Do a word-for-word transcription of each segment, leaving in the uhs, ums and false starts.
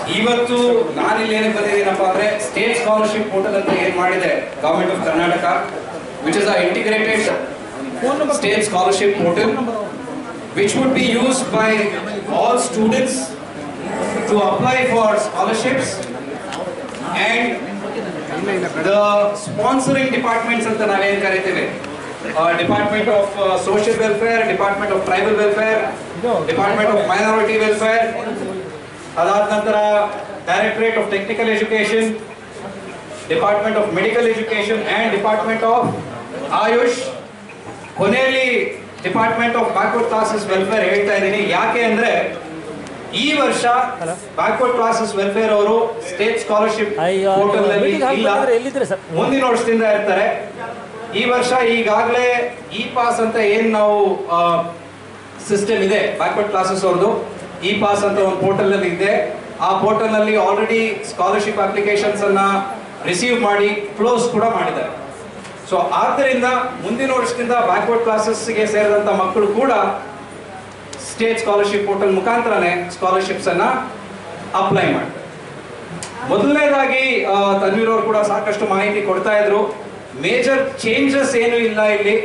ಇವತ್ತು ನಾನಿಲ್ಲಿ ಏನಕ್ಕೆ ಬಂದಿದ್ದೀನಪ್ಪ ಅಂದ್ರೆ ಸ್ಟೇಟ್ ಸ್ಕಾಲರ್ಶಿಪ್ ಪೋರ್ಟಲ್ ಅಂತ ಏನ್ ಮಾಡಿದೆ government of Karnataka, which is a integrated state scholarship portal which would be used by all students to apply for scholarships, and the sponsoring departments anta nave ಏನು ಕರೀತೀವಿ, department of social welfare, department of tribal welfare, department of minority welfare, ಅದಾದ ನಂತರ directorate of technical education, department of medical education and department of AYUSH, ಕೊನೆಯಲ್ಲಿ ಡಿಪಾರ್ಟ್ಮೆಂಟ್ ಆಫ್ backward classes welfare ಹೇಳ್ತಾ ಇದ್ದೀನಿ. ಯಾಕೆ ಅಂದ್ರೆ ಈ ವರ್ಷ ಬ್ಯಾಕ್ವರ್ಡ್ ಕ್ಲಾಸಸ್ ವೆಲ್ಫೇರ್ ಅವರು ಸ್ಟೇಟ್ ಸ್ಕಾಲರ್ಶಿಪ್ ಪೋರ್ಟಲ್ ನಲ್ಲಿ ಇಲ್ಲ, ಮುಂದಿನ ವರ್ಷದಿಂದ ಇರ್ತಾರೆ. ಈ ವರ್ಷ ಈಗಾಗಲೇ ಇ ಪಾಸ್ ಅಂತ ಏನ್ ನಾವು ಸಿಸ್ಟಮ್ ಇದೆ ಬ್ಯಾಕ್ವರ್ಡ್ ಕ್ಲಾಸಸ್ ಅವ್ರದ್ದು, ಇ ಪಾಸ್ ಅಂತ ಒಂದು ಪೋರ್ಟಲ್ ನಲ್ಲಿ ಇದೆ. ಆ ಪೋರ್ಟಲ್ ನಲ್ಲಿ ಆಲ್ರೆಡಿ ಸ್ಕಾಲರ್ಶಿಪ್ ಅಪ್ಲಿಕೇಶನ್ಸ್ ಅನ್ನ ರಿಸೀವ್ ಮಾಡಿ ಕ್ಲೋಸ್ ಕೂಡ ಮಾಡಿದ್ದಾರೆ. ಸೊ ಆದ್ದರಿಂದ ಮುಂದಿನ ವರ್ಷದಿಂದ ಬ್ಯಾಕ್ವರ್ಡ್ ಕ್ಲಾಸಸ್ಗೆ ಸೇರಿದಂತ ಮಕ್ಕಳು ಕೂಡ ಸ್ಟೇಟ್ ಸ್ಕಾಲರ್ಶಿಪ್ ಪೋರ್ಟಲ್ ಮುಖಾಂತರನೇ ಸ್ಕಾಲರ್ಶಿಪ್ಸ್ ಅನ್ನ ಅಪ್ಲೈ ಮಾಡ್ತಾರೆ. ಮೊದಲನೇದಾಗಿ ತನ್ವೀರ್ ಅವರು ಕೂಡ ಸಾಕಷ್ಟು ಮಾಹಿತಿ ಕೊಡ್ತಾ ಇದ್ರು. ಮೇಜರ್ ಚೇಂಜಸ್ ಏನು ಇಲ್ಲ ಇಲ್ಲಿ.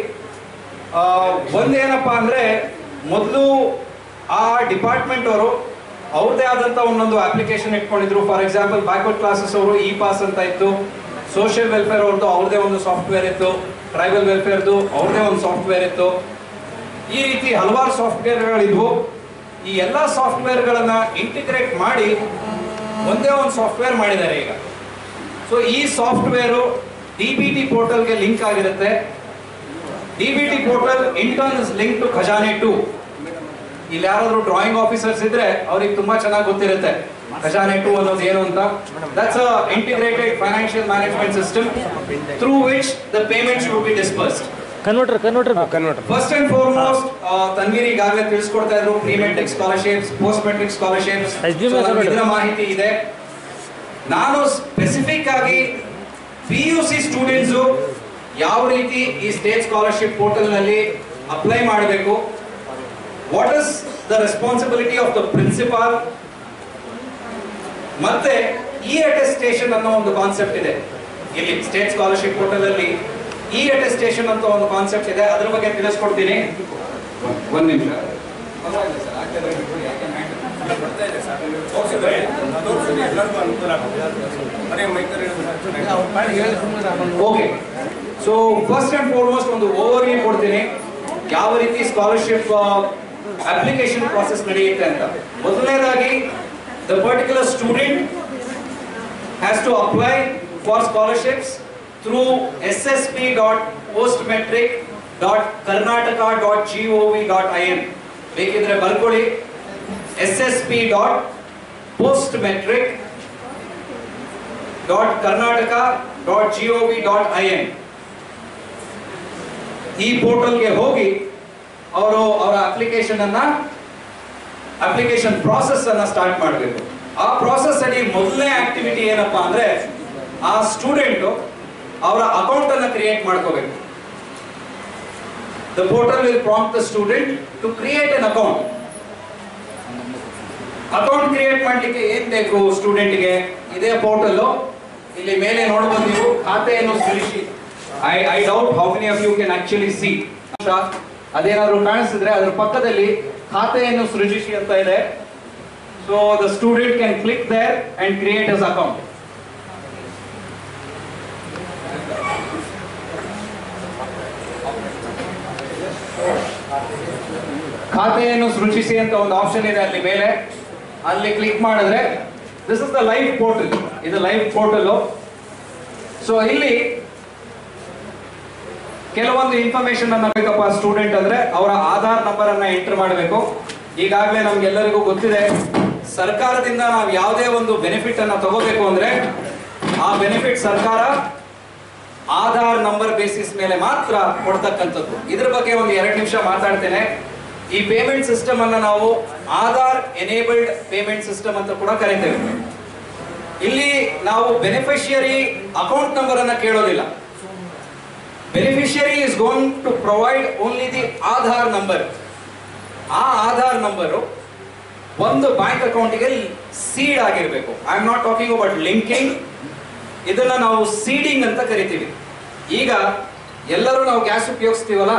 ಒಂದೇನಪ್ಪಾ ಅಂದ್ರೆ, ಮೊದಲು ಆ ಡಿಪಾರ್ಟ್ಮೆಂಟ್ ಅವರು ಅವ್ರದೇ ಆದಂತ ಒಂದೊಂದು ಅಪ್ಲಿಕೇಶನ್ ಇಟ್ಕೊಂಡಿದ್ರು. ಫಾರ್ ಎಕ್ಸಾಂಪಲ್ ಬ್ಯಾಕ್ವರ್ಡ್ ಕ್ಲಾಸಸ್ ಅವರು ಇ ಪಾಸ್ ಅಂತ ಇತ್ತು, ಸೋಷಿಯಲ್ ವೆಲ್ಫೇರ್ ಅವ್ರದ್ದು ಅವ್ರದೇ ಒಂದು ಸಾಫ್ಟ್ವೇರ್ ಇತ್ತು, ಟ್ರೈಬಲ್ ವೆಲ್ಫೇರ್ದು ಅವ್ರದೇ ಒಂದು ಸಾಫ್ಟ್ವೇರ್ ಇತ್ತು. ಈ ರೀತಿ ಹಲವಾರು ಸಾಫ್ಟ್ವೇರ್ಗಳಿದ್ವು. ಈ ಎಲ್ಲ ಸಾಫ್ಟ್ವೇರ್ಗಳನ್ನ ಇಂಟಿಗ್ರೇಟ್ ಮಾಡಿ ಒಂದೇ ಒಂದು ಸಾಫ್ಟ್ವೇರ್ ಮಾಡಿದ್ದಾರೆ ಈಗ. ಸೊ ಈ ಸಾಫ್ಟ್ವೇರು ಡಿ ಬಿ ಟಿ ಪೋರ್ಟಲ್ಗೆ ಲಿಂಕ್ ಆಗಿರುತ್ತೆ. D B T portal in turn is link to Khajane two. ಇಲ್ಲಿ ಯಾರಾದ್ರೂ ಡ್ರಾಯಿಂಗ್ ಆಫೀಸರ್ಸ್ ಇದ್ರೆ ಅವ್ರಿಗೆ ತುಂಬಾ ಚೆನ್ನಾಗಿ ಗೊತ್ತಿರುತ್ತೆ ಖಜಾನೆ ಟು ಅನ್ನೋದು ಏನು ಅಂತ. That's a integrated financial management system through which the payments will be disbursed. Converter converter converter first and foremost Tanveer ಈಗಾಗಲೇ ತಿಳಿಸ್ಕೊಡ್ತಾ ಇದ್ರು pre matric scholarships, post matric scholarships, ಇದರ ಮಾಹಿತಿ ಇದೆ. ನಾನು ಸ್ಪೆಸಿಫಿಕ್ ಆಗಿ ಪಿ ಯು ಸಿ ಸ್ಟೂಡೆಂಟ್ಸ್ ಯಾವ ರೀತಿ ಈ ಸ್ಟೇಟ್ ಸ್ಕಾಲರ್ಶಿಪ್ ಪೋರ್ಟಲ್ ನಲ್ಲಿ ಅಪ್ಲೈ ಮಾಡಬೇಕು, what is the responsibility of the principal, ಮತ್ತೆ ಇ ಅಟೆಸ್ಟೇಷನ್ ಅನ್ನೋ ಒಂದು ಕಾನ್ಸೆಪ್ಟ್ ಇದೆ ಇಲ್ಲಿ ಸ್ಟೇಟ್ ಸ್ಕಾಲರ್ಶಿಪ್ ಪೋರ್ಟಲ್ ಅಲ್ಲಿ. ಇ ಅಟೆಸ್ಟೇಷನ್ ಅಂತ ಒಂದು ಕಾನ್ಸೆಪ್ಟ್ ಇದೆ, ಅದ್ರ ಬಗ್ಗೆ ತಿಳಿಸ್ಕೊಡ್ತೀನಿ. ಒಂದ್ ನಿಮಿಷ. Okay, so first and foremost ಒಂದು ಓವರ್ ವ್ಯೂ ಕೊಡ್ತೀನಿ ಯಾವ ರೀತಿ ಸ್ಕಾಲರ್ಶಿಪ್ ಅಪ್ಲಿಕೇಶನ್ ಪ್ರಾಸೆಸ್ ನಡೆಯುತ್ತೆ ಅಂತ. ಮೊದಲನೇದಾಗಿ the particular student has to apply for scholarships through s s p dot postmetric dot karnataka dot gov dot in. ಬೇಕಿದ್ರೆ ಬರ್ಕೊಳ್ಳಿ, s s p dot postmetric dot karnataka dot gov dot in. ಈ ಪೋರ್ಟಲ್ಗೆ ಹೋಗಿ ಅವರು ಅವರ application ಅನ್ನ application process ಅನ್ನ start ಮಾಡಬೇಕು. ಆ ಪ್ರಾಸೆಸ್ ಅಡಿ ಮೊದಲನೇ ಆಕ್ಟಿವಿಟಿ ಏನಪ್ಪಾ ಅಂದ್ರೆ, ಆ ಸ್ಟೂಡೆಂಟ್ ಅವರ ಅಕೌಂಟ್ ಅನ್ನ ಕ್ರಿಯೇಟ್ ಮಾಡ್ಕೋಬೇಕು. The portal will prompt the student to create an account. Account create ಮಾಡ್ಲಿಕ್ಕೆ ಏನ್ ಬೇಕು ಸ್ಟೂಡೆಂಟ್ಗೆ, ಇದೇ ಪೋರ್ಟಲ್ ಇಲ್ಲಿ ಮೇಲೆ ನೋಡಬಹುದು ನೀವು, ಖಾತೆಯನ್ನು ಸೃಷ್ಟಿ. I I doubt how many of you can actually see. ಅದೇನಾದ್ರೂ ಕಾಣಿಸಿದ್ರೆ ಅದ್ರ ಪಕ್ಕದಲ್ಲಿ ಖಾತೆಯನ್ನು ಸೃಜಿಸಿ ಅಂತ ಇದೆ. So the student can click there and create his account. ಖಾತೆಯನ್ನು ಸೃಜಿಸಿ ಅಂತ ಒಂದು ಆಪ್ಷನ್ ಇದೆ ಅಲ್ಲಿ ಮೇಲೆ, ಅಲ್ಲಿ ಕ್ಲಿಕ್ ಮಾಡಿದ್ರೆ this is the live portal. ಇದು ಲೈವ್ ಪೋರ್ಟಲ್. ಸೊ ಇಲ್ಲಿ ಕೆಲವೊಂದು ಇನ್ಫಾರ್ಮೇಶನ್ ಅನ್ನ ಬೇಕಪ್ಪ ಸ್ಟೂಡೆಂಟ್ ಅಂದ್ರೆ ಅವರ ಆಧಾರ್ ನಂಬರ್ ಅನ್ನ ಎಂಟರ್ ಮಾಡಬೇಕು. ಈಗಾಗಲೇ ನಮ್ಗೆಲ್ಲರಿಗೂ ಗೊತ್ತಿದೆ, ಸರ್ಕಾರದಿಂದ ನಾವು ಯಾವುದೇ ಒಂದು ಬೆನಿಫಿಟ್ ಅನ್ನ ತಗೋಬೇಕು ಅಂದ್ರೆ ಆ ಬೆನಿಫಿಟ್ ಸರ್ಕಾರ ಆಧಾರ್ ನಂಬರ್ ಬೇಸಿಸ್ ಮೇಲೆ ಮಾತ್ರ ಕೊಡ್ತಕ್ಕಂಥದ್ದು. ಇದ್ರ ಬಗ್ಗೆ ಒಂದು ಎರಡು ನಿಮಿಷ ಮಾತಾಡ್ತೇನೆ. ಈ ಪೇಮೆಂಟ್ ಸಿಸ್ಟಮ್ ಅನ್ನ ನಾವು ಆಧಾರ್ ಎನೇಬಲ್ಡ್ ಪೇಮೆಂಟ್ ಸಿಸ್ಟಮ್ ಅಂತ ಕೂಡ ಕರಿತೇವೆ. ಇಲ್ಲಿ ನಾವು ಬೆನಿಫಿಷಿಯರಿ ಅಕೌಂಟ್ ನಂಬರ್ ಅನ್ನ ಕೇಳೋದಿಲ್ಲ. Beneficiary is going to provide only the Aadhaar number. ಆ ಆಧಾರ್ ನಂಬರು ಒಂದು ಬ್ಯಾಂಕ್ ಅಕೌಂಟಿಗೆ ಸೀಡ್ ಆಗಿರಬೇಕು. I am not talking about linking, ಇದನ್ನ ನಾವು ಸೀಡಿಂಗ್ ಅಂತ ಕರಿತೀವಿ. ಈಗ ಎಲ್ಲರೂ ನಾವು ಗ್ಯಾಸ್ ಉಪಯೋಗಿಸ್ತೀವಲ್ಲ,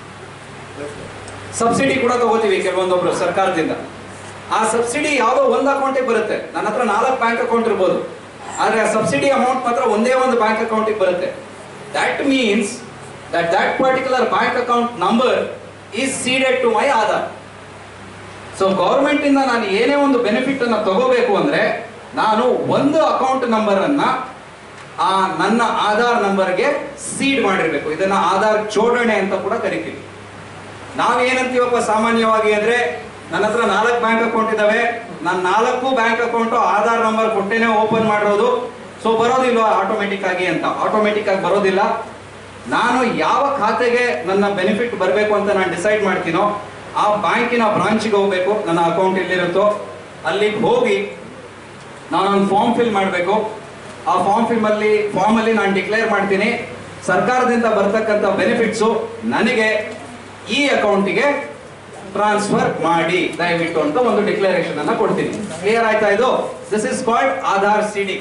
ಸಬ್ಸಿಡಿ ಕೂಡ ತಗೋತೀವಿ ಕೆಲವೊಂದೊಬ್ರು ಸರ್ಕಾರದಿಂದ. ಆ ಸಬ್ಸಿಡಿ ಯಾವುದೋ ಒಂದು ಅಕೌಂಟಿಗೆ ಬರುತ್ತೆ. ನನ್ನ ಹತ್ರ ನಾಲ್ಕು ಬ್ಯಾಂಕ್ ಅಕೌಂಟ್ ಇರ್ಬೋದು, ಆದರೆ ಆ ಸಬ್ಸಿಡಿ ಅಮೌಂಟ್ ಮಾತ್ರ ಒಂದೇ ಒಂದು ಬ್ಯಾಂಕ್ ಅಕೌಂಟಿಗೆ ಬರುತ್ತೆ. That means that that particular bank account number is seeded to my Aadhaar. So government ಇಂದ ನಾನು ಏನೇ ಒಂದು ಬೆನಿಫಿಟ್ ಅನ್ನ ತಗೋಬೇಕು ಅಂದ್ರೆ ನಾನು ಒಂದು ಅಕೌಂಟ್ ನಂಬರ್ ಅನ್ನ ಆ ನನ್ನ ಆಧಾರ್ ನಂಬರ್ಗೆ ಸೀಡ್ ಮಾಡಿರ್ಬೇಕು. ಇದನ್ನ ಆಧಾರ್ ಜೋಡಣೆ ಅಂತ ಕೂಡ ಕರಿತೀವಿ. ನಾವೇನಂತೀವಪ್ಪ ಸಾಮಾನ್ಯವಾಗಿ ಅಂದ್ರೆ, ನನ್ನ ಹತ್ರ ನಾಲ್ಕು ಬ್ಯಾಂಕ್ ಅಕೌಂಟ್ ಇದಾವೆ, ನಾನು ನಾಲ್ಕು ಬ್ಯಾಂಕ್ ಅಕೌಂಟ್ ಆಧಾರ್ ನಂಬರ್ ಕೊಟ್ಟೇನೆ ಓಪನ್ ಮಾಡಿರೋದು, ಸೊ ಬರೋದಿಲ್ವಾ ಆಟೋಮೆಟಿಕ್ ಆಗಿ ಅಂತ. ಆಟೋಮೆಟಿಕ್ ಆಗಿ ಬರೋದಿಲ್ಲ. ನಾನು ಯಾವ ಖಾತೆಗೆ ನನ್ನ ಬೆನಿಫಿಟ್ ಬರಬೇಕು ಅಂತ ನಾನು ಡಿಸೈಡ್ ಮಾಡ್ತೀನೋ ಆ ಬ್ಯಾಂಕಿನ ಬ್ರಾಂಚ್ಗೆ ಹೋಗ್ಬೇಕು. ನನ್ನ ಅಕೌಂಟ್ ಎಲ್ಲಿರುತ್ತೋ ಅಲ್ಲಿಗೆ ಹೋಗಿ ನಾನೊಂದು ಫಾರ್ಮ್ ಫಿಲ್ ಮಾಡಬೇಕು. ಆ ಫಾರ್ಮ್ ಫಿಲ್ ಅಲ್ಲಿ ಫಾರ್ಮ್ ಅಲ್ಲಿ ನಾನು ಡಿಕ್ಲೇರ್ ಮಾಡ್ತೀನಿ, ಸರ್ಕಾರದಿಂದ ಬರ್ತಕ್ಕಂಥ ಬೆನಿಫಿಟ್ಸು ನನಗೆ ಈ ಅಕೌಂಟಿಗೆ ಟ್ರಾನ್ಸ್ಫರ್ ಮಾಡಿ ದಯವಿಟ್ಟು ಅಂತ ಒಂದು ಡಿಕ್ಲರೇಷನ್ ಅನ್ನ ಕೊಡ್ತೀನಿ. ಕ್ಲಿಯರ್ ಆಯ್ತಾ ಇದು? This is called Aadhaar seeding.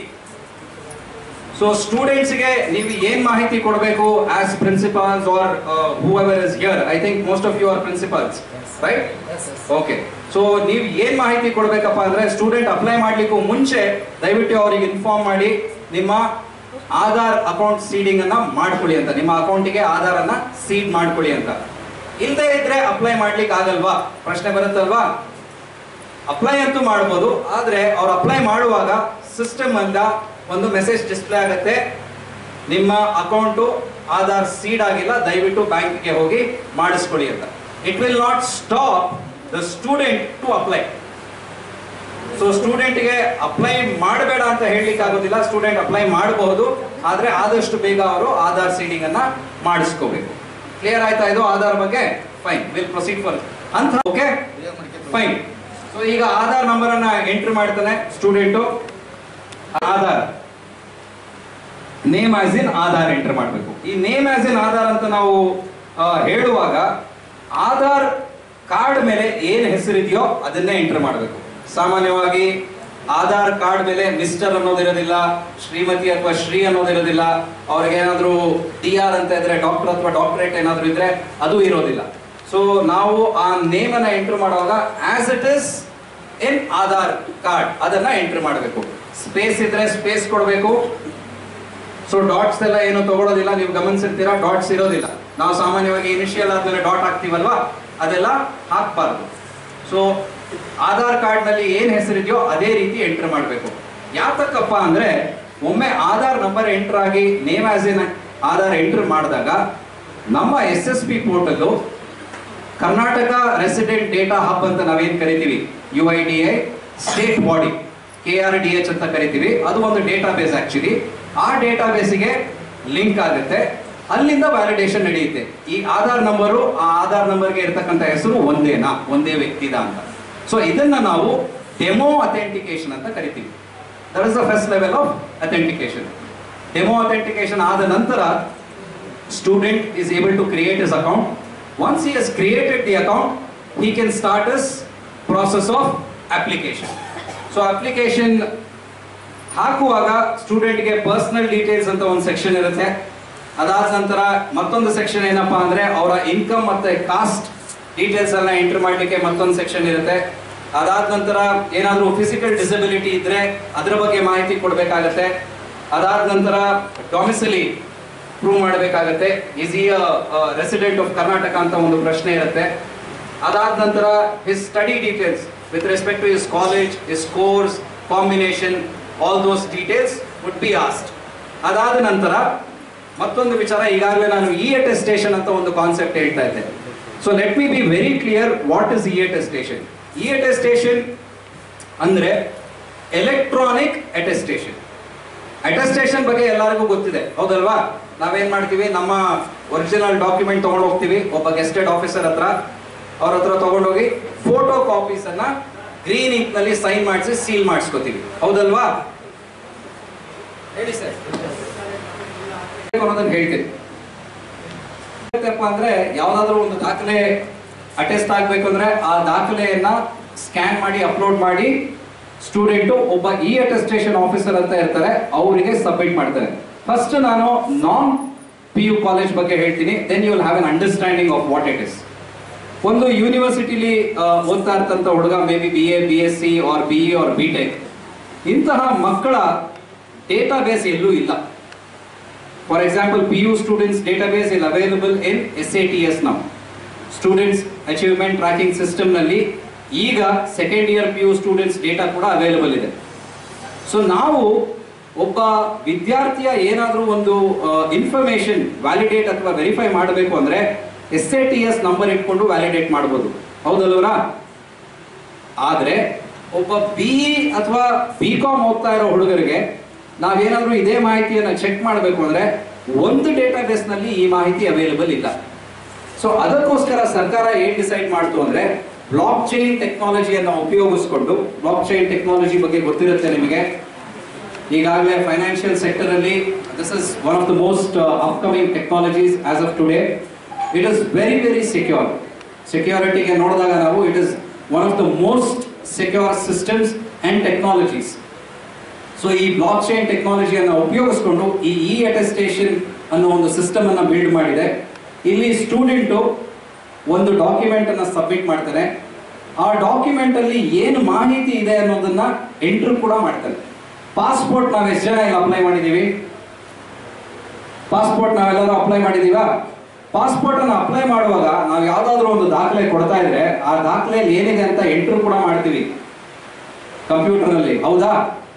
So ಸ್ಟೂಡೆಂಟ್ಸ್ಗೆ ನೀವು ಏನ್ ಮಾಹಿತಿ ಕೊಡಬೇಕು as principals are whoever is here, I think most of you are principals, right? Okay. So ನೀವು ಏನ್ ಮಾಹಿತಿ ಕೊಡ್ಬೇಕಪ್ಪ ಅಂದ್ರೆ, ಸ್ಟೂಡೆಂಟ್ ಅಪ್ಲೈ ಮಾಡ್ಲಿಕ್ಕೂ ಮುಂಚೆ ದಯವಿಟ್ಟು ಅವರಿಗೆ ಇನ್ಫಾರ್ಮ್ ಮಾಡಿ ನಿಮ್ಮ ಆಧಾರ್ ಅಕೌಂಟ್ ಸೀಡಿಂಗ್ ಅನ್ನ ಮಾಡ್ಕೊಳ್ಳಿ ಅಂತ, ನಿಮ್ಮ ಅಕೌಂಟಿಗೆ ಆಧಾರ್ ಅನ್ನ ಸೀಡ್ ಮಾಡ್ಕೊಳ್ಳಿ ಅಂತ. ಇಲ್ಲದೆ ಇದ್ರೆ ಅಪ್ಲೈ ಮಾಡ್ಲಿಕ್ಕೆ ಆಗಲ್ವಾ ಪ್ರಶ್ನೆ ಬರುತ್ತಲ್ವಾ? ಅಪ್ಲೈ ಅಂತೂ ಮಾಡ್ಬೋದು, ಆದ್ರೆ ಅವ್ರು ಅಪ್ಲೈ ಮಾಡುವಾಗ ಸಿಸ್ಟಮ್ ಅಂತ ಒಂದು ಮೆಸೇಜ್ ಡಿಸ್ಪ್ಲೇ ಆಗುತ್ತೆ, ನಿಮ್ಮ ಅಕೌಂಟು ಆಧಾರ್ ಸೀಡ್ ಆಗಿಲ್ಲ, ದಯವಿಟ್ಟು ಬ್ಯಾಂಕ್ಗೆ ಹೋಗಿ ಮಾಡಿಸ್ಕೊಳ್ಳಿ ಅಂತ. It will not stop the student to apply. So ಸ್ಟೂಡೆಂಟ್ಗೆ ಅಪ್ಲೈ ಮಾಡಬೇಡ ಅಂತ ಹೇಳಲಿಕ್ಕೆ ಆಗೋದಿಲ್ಲ, ಸ್ಟೂಡೆಂಟ್ ಅಪ್ಲೈ ಮಾಡಬಹುದು, ಆದ್ರೆ ಆದಷ್ಟು ಬೇಗ ಅವರು ಆಧಾರ್ ಸೀಡಿಂಗ್ ಅನ್ನ ಮಾಡಿಸ್ಕೋಬೇಕು. ಕ್ಲಿಯರ್ ಆಯ್ತಾ ಇದು ಆಧಾರ್ ಬಗ್ಗೆ? ಫೈನ್, ವಿಲ್ ಪ್ರೊಸೀಡ್ ಫರ್ ಅಂತ. Okay fine. ಸೊ ಈಗ ಆಧಾರ್ ನಂಬರ್ ಅನ್ನ ಎಂಟ್ರಿ ಮಾಡ್ತಾನೆ student. Aadhaar name as in Aadhaar enter ಮಾಡಬೇಕು. ಈ ನೇಮ್ ಆಸ್ ಇನ್ ಆಧಾರ್ ಅಂತ ನಾವು ಹೇಳುವಾಗ ಆಧಾರ್ ಕಾರ್ಡ್ ಮೇಲೆ ಏನ್ ಹೆಸರಿದೆಯೋ ಅದನ್ನೇ ಎಂಟರ್ ಮಾಡಬೇಕು. ಸಾಮಾನ್ಯವಾಗಿ ಆಧಾರ್ ಕಾರ್ಡ್ ಮೇಲೆ ಮಿಸ್ಟರ್ ಅನ್ನೋದಿರೋದಿಲ್ಲ, ಶ್ರೀಮತಿ ಅಥವಾ ಶ್ರೀ ಅನ್ನೋದಿರೋದಿಲ್ಲ, ಅವ್ರಿಗೆ ಏನಾದ್ರು ಡಿ ಆರ್ ಅಂತ ಇದ್ರೆ ಡಾಕ್ಟರ್ ಅಥವಾ ಡಾಕ್ಟರೇಟ್ ಏನಾದ್ರು ಇದ್ರೆ ಅದು ಇರೋದಿಲ್ಲ. ಸೊ ನಾವು ಆ ನೇಮ್ ಅನ್ನ ಎಂಟರ್ ಮಾಡುವಾಗ as it is in Aadhaar card ಅದನ್ನ ಎಂಟರ್ ಮಾಡಬೇಕು. ಸ್ಪೇಸ್ ಇದ್ರೆ ಸ್ಪೇಸ್ ಕೊಡಬೇಕು. ಸೊ ಡಾಟ್ಸ್ ಎಲ್ಲ ಏನು ತಗೊಳ್ಳೋದಿಲ್ಲ, ನೀವು ಗಮನಿಸಿರ್ತೀರಾ ಡಾಟ್ಸ್ ಇರೋದಿಲ್ಲ. ನಾವು ಸಾಮಾನ್ಯವಾಗಿ ಇನಿಷಿಯಲ್ ಆದ್ಮೇಲೆ ಡಾಟ್ ಹಾಕ್ತೀವಲ್ವಾ, ಅದೆಲ್ಲ ಹಾಕ್ಬಾರ್ದು. ಸೊ ಆಧಾರ್ ಕಾರ್ಡ್ ನಲ್ಲಿ ಏನ್ ಹೆಸರಿದೆಯೋ ಅದೇ ರೀತಿ ಎಂಟರ್ ಮಾಡಬೇಕು. ಯಾತಕ್ಕಪ್ಪ ಅಂದ್ರೆ, ಒಮ್ಮೆ ಆಧಾರ್ ನಂಬರ್ ಎಂಟರ್ ಆಗಿ name as in Aadhaar enter ಮಾಡಿದಾಗ ನಮ್ಮ S S P portal Karnataka resident data hub ಅಂತ ನಾವೇನ್ ಕರಿತೀವಿ, U I D I state body, K R D H ಅಂತ ಕರಿತೀವಿ, ಅದು ಒಂದು ಡೇಟಾ ಬೇಸ್. ಆಕ್ಚುಲಿ ಆ ಡೇಟಾ ಬೇಸಿಗೆ ಲಿಂಕ್ ಆಗುತ್ತೆ, ಅಲ್ಲಿಂದ ವ್ಯಾಲಿಡೇಷನ್ ನಡೆಯುತ್ತೆ. ಈ ಆಧಾರ್ ನಂಬರು ಆ ಆಧಾರ್ ನಂಬರ್ಗೆ ಇರ್ತಕ್ಕಂಥ ಹೆಸರು ಒಂದೇನಾ, ಒಂದೇ ವ್ಯಕ್ತಿದ ಅಂತ. ಸೊ ಇದನ್ನ ನಾವು ಡೆಮೋ ಅಥೆಂಟಿಕೇಶನ್ ಅಂತ ಕರಿತೀವಿ. That is the first level of authentication. Demo authentication ಆದ ನಂತರ student is able to create his account. Once he has created the account, he can start his process of application. So application ಹಾಕುವಾಗ ಸ್ಟೂಡೆಂಟ್ಗೆ personal details ಅಂತ ಒಂದು section ಇರುತ್ತೆ. ಅದಾದ ನಂತರ ಮತ್ತೊಂದು section ಏನಪ್ಪಾ ಅಂದ್ರೆ ಅವರ ಇನ್ಕಮ್ ಮತ್ತೆ ಕಾಸ್ಟ್ ಡೀಟೇಲ್ಸ್ ಎಲ್ಲ ಎಂಟರ್ ಮಾಡಲಿಕ್ಕೆ ಮತ್ತೊಂದು ಸೆಕ್ಷನ್ ಇರುತ್ತೆ. ಅದಾದ ನಂತರ ಏನಾದರೂ ಫಿಸಿಕಲ್ ಡಿಸಬಿಲಿಟಿ ಇದ್ರೆ ಅದರ ಬಗ್ಗೆ ಮಾಹಿತಿ ಕೊಡಬೇಕಾಗತ್ತೆ. ಅದಾದ ನಂತರ ಡೊಮಿಸಿಲಿ ಪ್ರೂವ್ ಮಾಡಬೇಕಾಗತ್ತೆ, ಇಸ್ ಈ ರೆಸಿಡೆಂಟ್ ಆಫ್ ಕರ್ನಾಟಕ ಅಂತ ಒಂದು ಪ್ರಶ್ನೆ ಇರುತ್ತೆ. ಅದಾದ ನಂತರ his study details with respect to his college, his course, combination, all those details would be asked. ಅದಾದ ನಂತರ ಮತ್ತೊಂದು ವಿಚಾರ, ಈಗಾಗಲೇ ನಾನು ಇ ಅಟೆಸ್ಟೇಷನ್ ಅಂತ ಒಂದು ಕಾನ್ಸೆಪ್ಟ್ ಹೇಳ್ತಾ ಇದ್ದೆ. So let me be very clear, what is e attestation? E attestation ಅಂದ್ರೆ ಎಲೆಕ್ಟ್ರಾನಿಕ್ ಅಟೆಸ್ಟೇಷನ್. ಅಟೆಸ್ಟೇಷನ್ ಬಗ್ಗೆ ಎಲ್ಲರಿಗೂ ಗೊತ್ತಿದೆ, ಹೌದಲ್ವಾ? ನಾವೇನ್ ಮಾಡ್ತೀವಿ, ನಮ್ಮ ಒರಿಜಿನಲ್ ಡಾಕ್ಯುಮೆಂಟ್ ತಗೊಂಡು ಹೋಗ್ತೀವಿ ಒಬ್ಬ ಗೆಸ್ಟೆಡ್ ಆಫೀಸರ್ ಹತ್ರ, ಅವ್ರ ಹತ್ರ ತಗೊಂಡೋಗಿ ಫೋಟೋ ಕಾಪೀಸ್ ಅನ್ನ ಗ್ರೀನ್ ಇಂಕ್ ನಲ್ಲಿ ಸೈನ್ ಮಾಡಿಸಿ ಸೀಲ್ ಮಾಡಿಸ್ಕೋತೀವಿ, ಹೌದಲ್ವಾ? ಹೇಳಿ ಸರ್ ಅನ್ನೋದನ್ನ ಹೇಳ್ತೀನಿ. ಅಂದ್ರೆ ಯಾವ್ದಾದ್ರು ಒಂದು ದಾಖಲೆ ಅಟೆಸ್ಟ್ ಆಗ್ಬೇಕಂದ್ರೆ ಆ ದಾಖಲೆಯನ್ನ ಸ್ಕ್ಯಾನ್ ಮಾಡಿ ಅಪ್ಲೋಡ್ ಮಾಡಿ ಸ್ಟೂಡೆಂಟ್ ಒಬ್ಬ ಇ ಅಟೆಸ್ಟೇಷನ್ ಆಫೀಸರ್ ಅಂತ ಇರ್ತಾರೆ, ಅವರಿಗೆ ಸಬ್ಮಿಟ್ ಮಾಡ್ತಾರೆ. ಫಸ್ಟ್ ನಾನು ನಾನ್ ಪಿ ಯು ಕಾಲೇಜ್ ಬಗ್ಗೆ ಹೇಳ್ತೀನಿ, then you will have an understanding of what it is. ಒಂದು ಯೂನಿವರ್ಸಿಟಿಲಿ ಓದ್ತಾ ಇರ್ತಂತ ಹುಡುಗ maybe B A B S C or B E or B tech, ಇಂತಹ ಮಕ್ಕಳ ಡೇಟಾ ಬೇಸ್ ಎಲ್ಲೂ ಇಲ್ಲ. For example P U students data base is available in S A T S ನಾವು ಸ್ಟೂಡೆಂಟ್ಸ್ ಅಚೀವ್ಮೆಂಟ್ ಟ್ರ್ಯಾಕಿಂಗ್ ಸಿಸ್ಟಮ್ ನಲ್ಲಿ. ಈಗ second year P U students data ಕೂಡ available ಇದೆ. So ನಾವು ಒಬ್ಬ ವಿದ್ಯಾರ್ಥಿಯ ಏನಾದರೂ ಒಂದು ಇನ್ಫಾರ್ಮೇಶನ್ ವ್ಯಾಲಿಡೇಟ್ ಅಥವಾ ವೆರಿಫೈ ಮಾಡಬೇಕು ಅಂದ್ರೆ S A T S number ಇಟ್ಕೊಂಡು ವ್ಯಾಲಿಡೇಟ್ ಮಾಡ್ಬೋದು, ಹೌದಲ್ವರಾ? ಆದ್ರೆ ಒಬ್ಬ ಬಿ ಇ ಅಥವಾ ಬಿ ಕಾಮ್ ಓದ್ತಾ ಇರೋ ಹುಡುಗರಿಗೆ ನಾವೇನಾದ್ರೂ ಇದೇ ಮಾಹಿತಿಯನ್ನು ಚೆಕ್ ಮಾಡಬೇಕು ಅಂದ್ರೆ ಒಂದು ಡೇಟಾ ಬೇಸ್ ನಲ್ಲಿ ಈ ಮಾಹಿತಿ ಅವೈಲಬಲ್ ಇಲ್ಲ. ಸೊ ಅದಕ್ಕೋಸ್ಕರ ಸರ್ಕಾರ ಏನ್ ಡಿಸೈಡ್ ಮಾಡ್ತು ಅಂದ್ರೆ ಬ್ಲಾಕ್ ಚೈನ್ ಟೆಕ್ನಾಲಜಿಯನ್ನು ಉಪಯೋಗಿಸ್ಕೊಂಡು, ಬ್ಲಾಕ್ ಚೈನ್ ಟೆಕ್ನಾಲಜಿ ಬಗ್ಗೆ ಗೊತ್ತಿರುತ್ತೆ ನಿಮಗೆ, ಈಗಾಗಲೇ ಫೈನಾನ್ಷಿಯಲ್ ಸೆಕ್ಟರ್ ಅಲ್ಲಿ this is one of the most upcoming technologies as of today. It is very very secure. ಸೆಕ್ಯೂರಿಟಿಗೆ ನೋಡಿದಾಗ ನಾವು it is one of the most secure systems and technologies. So ಈ block chain ಟೆಕ್ನಾಲಜಿಯನ್ನು ಉಪಯೋಗಿಸ್ಕೊಂಡು ಈ E attestation ಅನ್ನೋ ಒಂದು system ಅನ್ನು ಬಿಲ್ಡ್ ಮಾಡಿದೆ. ಇಲ್ಲಿ ಸ್ಟೂಡೆಂಟು ಒಂದು ಡಾಕ್ಯುಮೆಂಟ್ ಅನ್ನು ಸಬ್ಮಿಟ್ ಮಾಡ್ತಾರೆ. ಆ ಡಾಕ್ಯುಮೆಂಟ್ ಅಲ್ಲಿ ಏನು ಮಾಹಿತಿ ಇದೆ ಅನ್ನೋದನ್ನ ಎಂಟ್ರಿ ಕೂಡ ಮಾಡ್ತಾರೆ. ಪಾಸ್ಪೋರ್ಟ್ ನಾವು ಎಷ್ಟು ಜನ ಇಲ್ಲಿ ಅಪ್ಲೈ ಮಾಡಿದೀವಿ? ಪಾಸ್ಪೋರ್ಟ್ ನಾವೆಲ್ಲರೂ ಅಪ್ಲೈ ಮಾಡಿದೀವಾ? ಪಾಸ್ಪೋರ್ಟ್ ಅನ್ನು ಅಪ್ಲೈ ಮಾಡುವಾಗ ನಾವು ಯಾವ್ದಾದ್ರು ಒಂದು ದಾಖಲೆ ಕೊಡ್ತಾ ಇದ್ರೆ ಆ ದಾಖಲೆಯಲ್ಲಿ ಏನಿದೆ ಅಂತ ಎಂಟ್ರಿ ಕೂಡ ಮಾಡ್ತೀವಿ ಕಂಪ್ಯೂಟರ್ ನಲ್ಲಿ, ಹೌದಾ?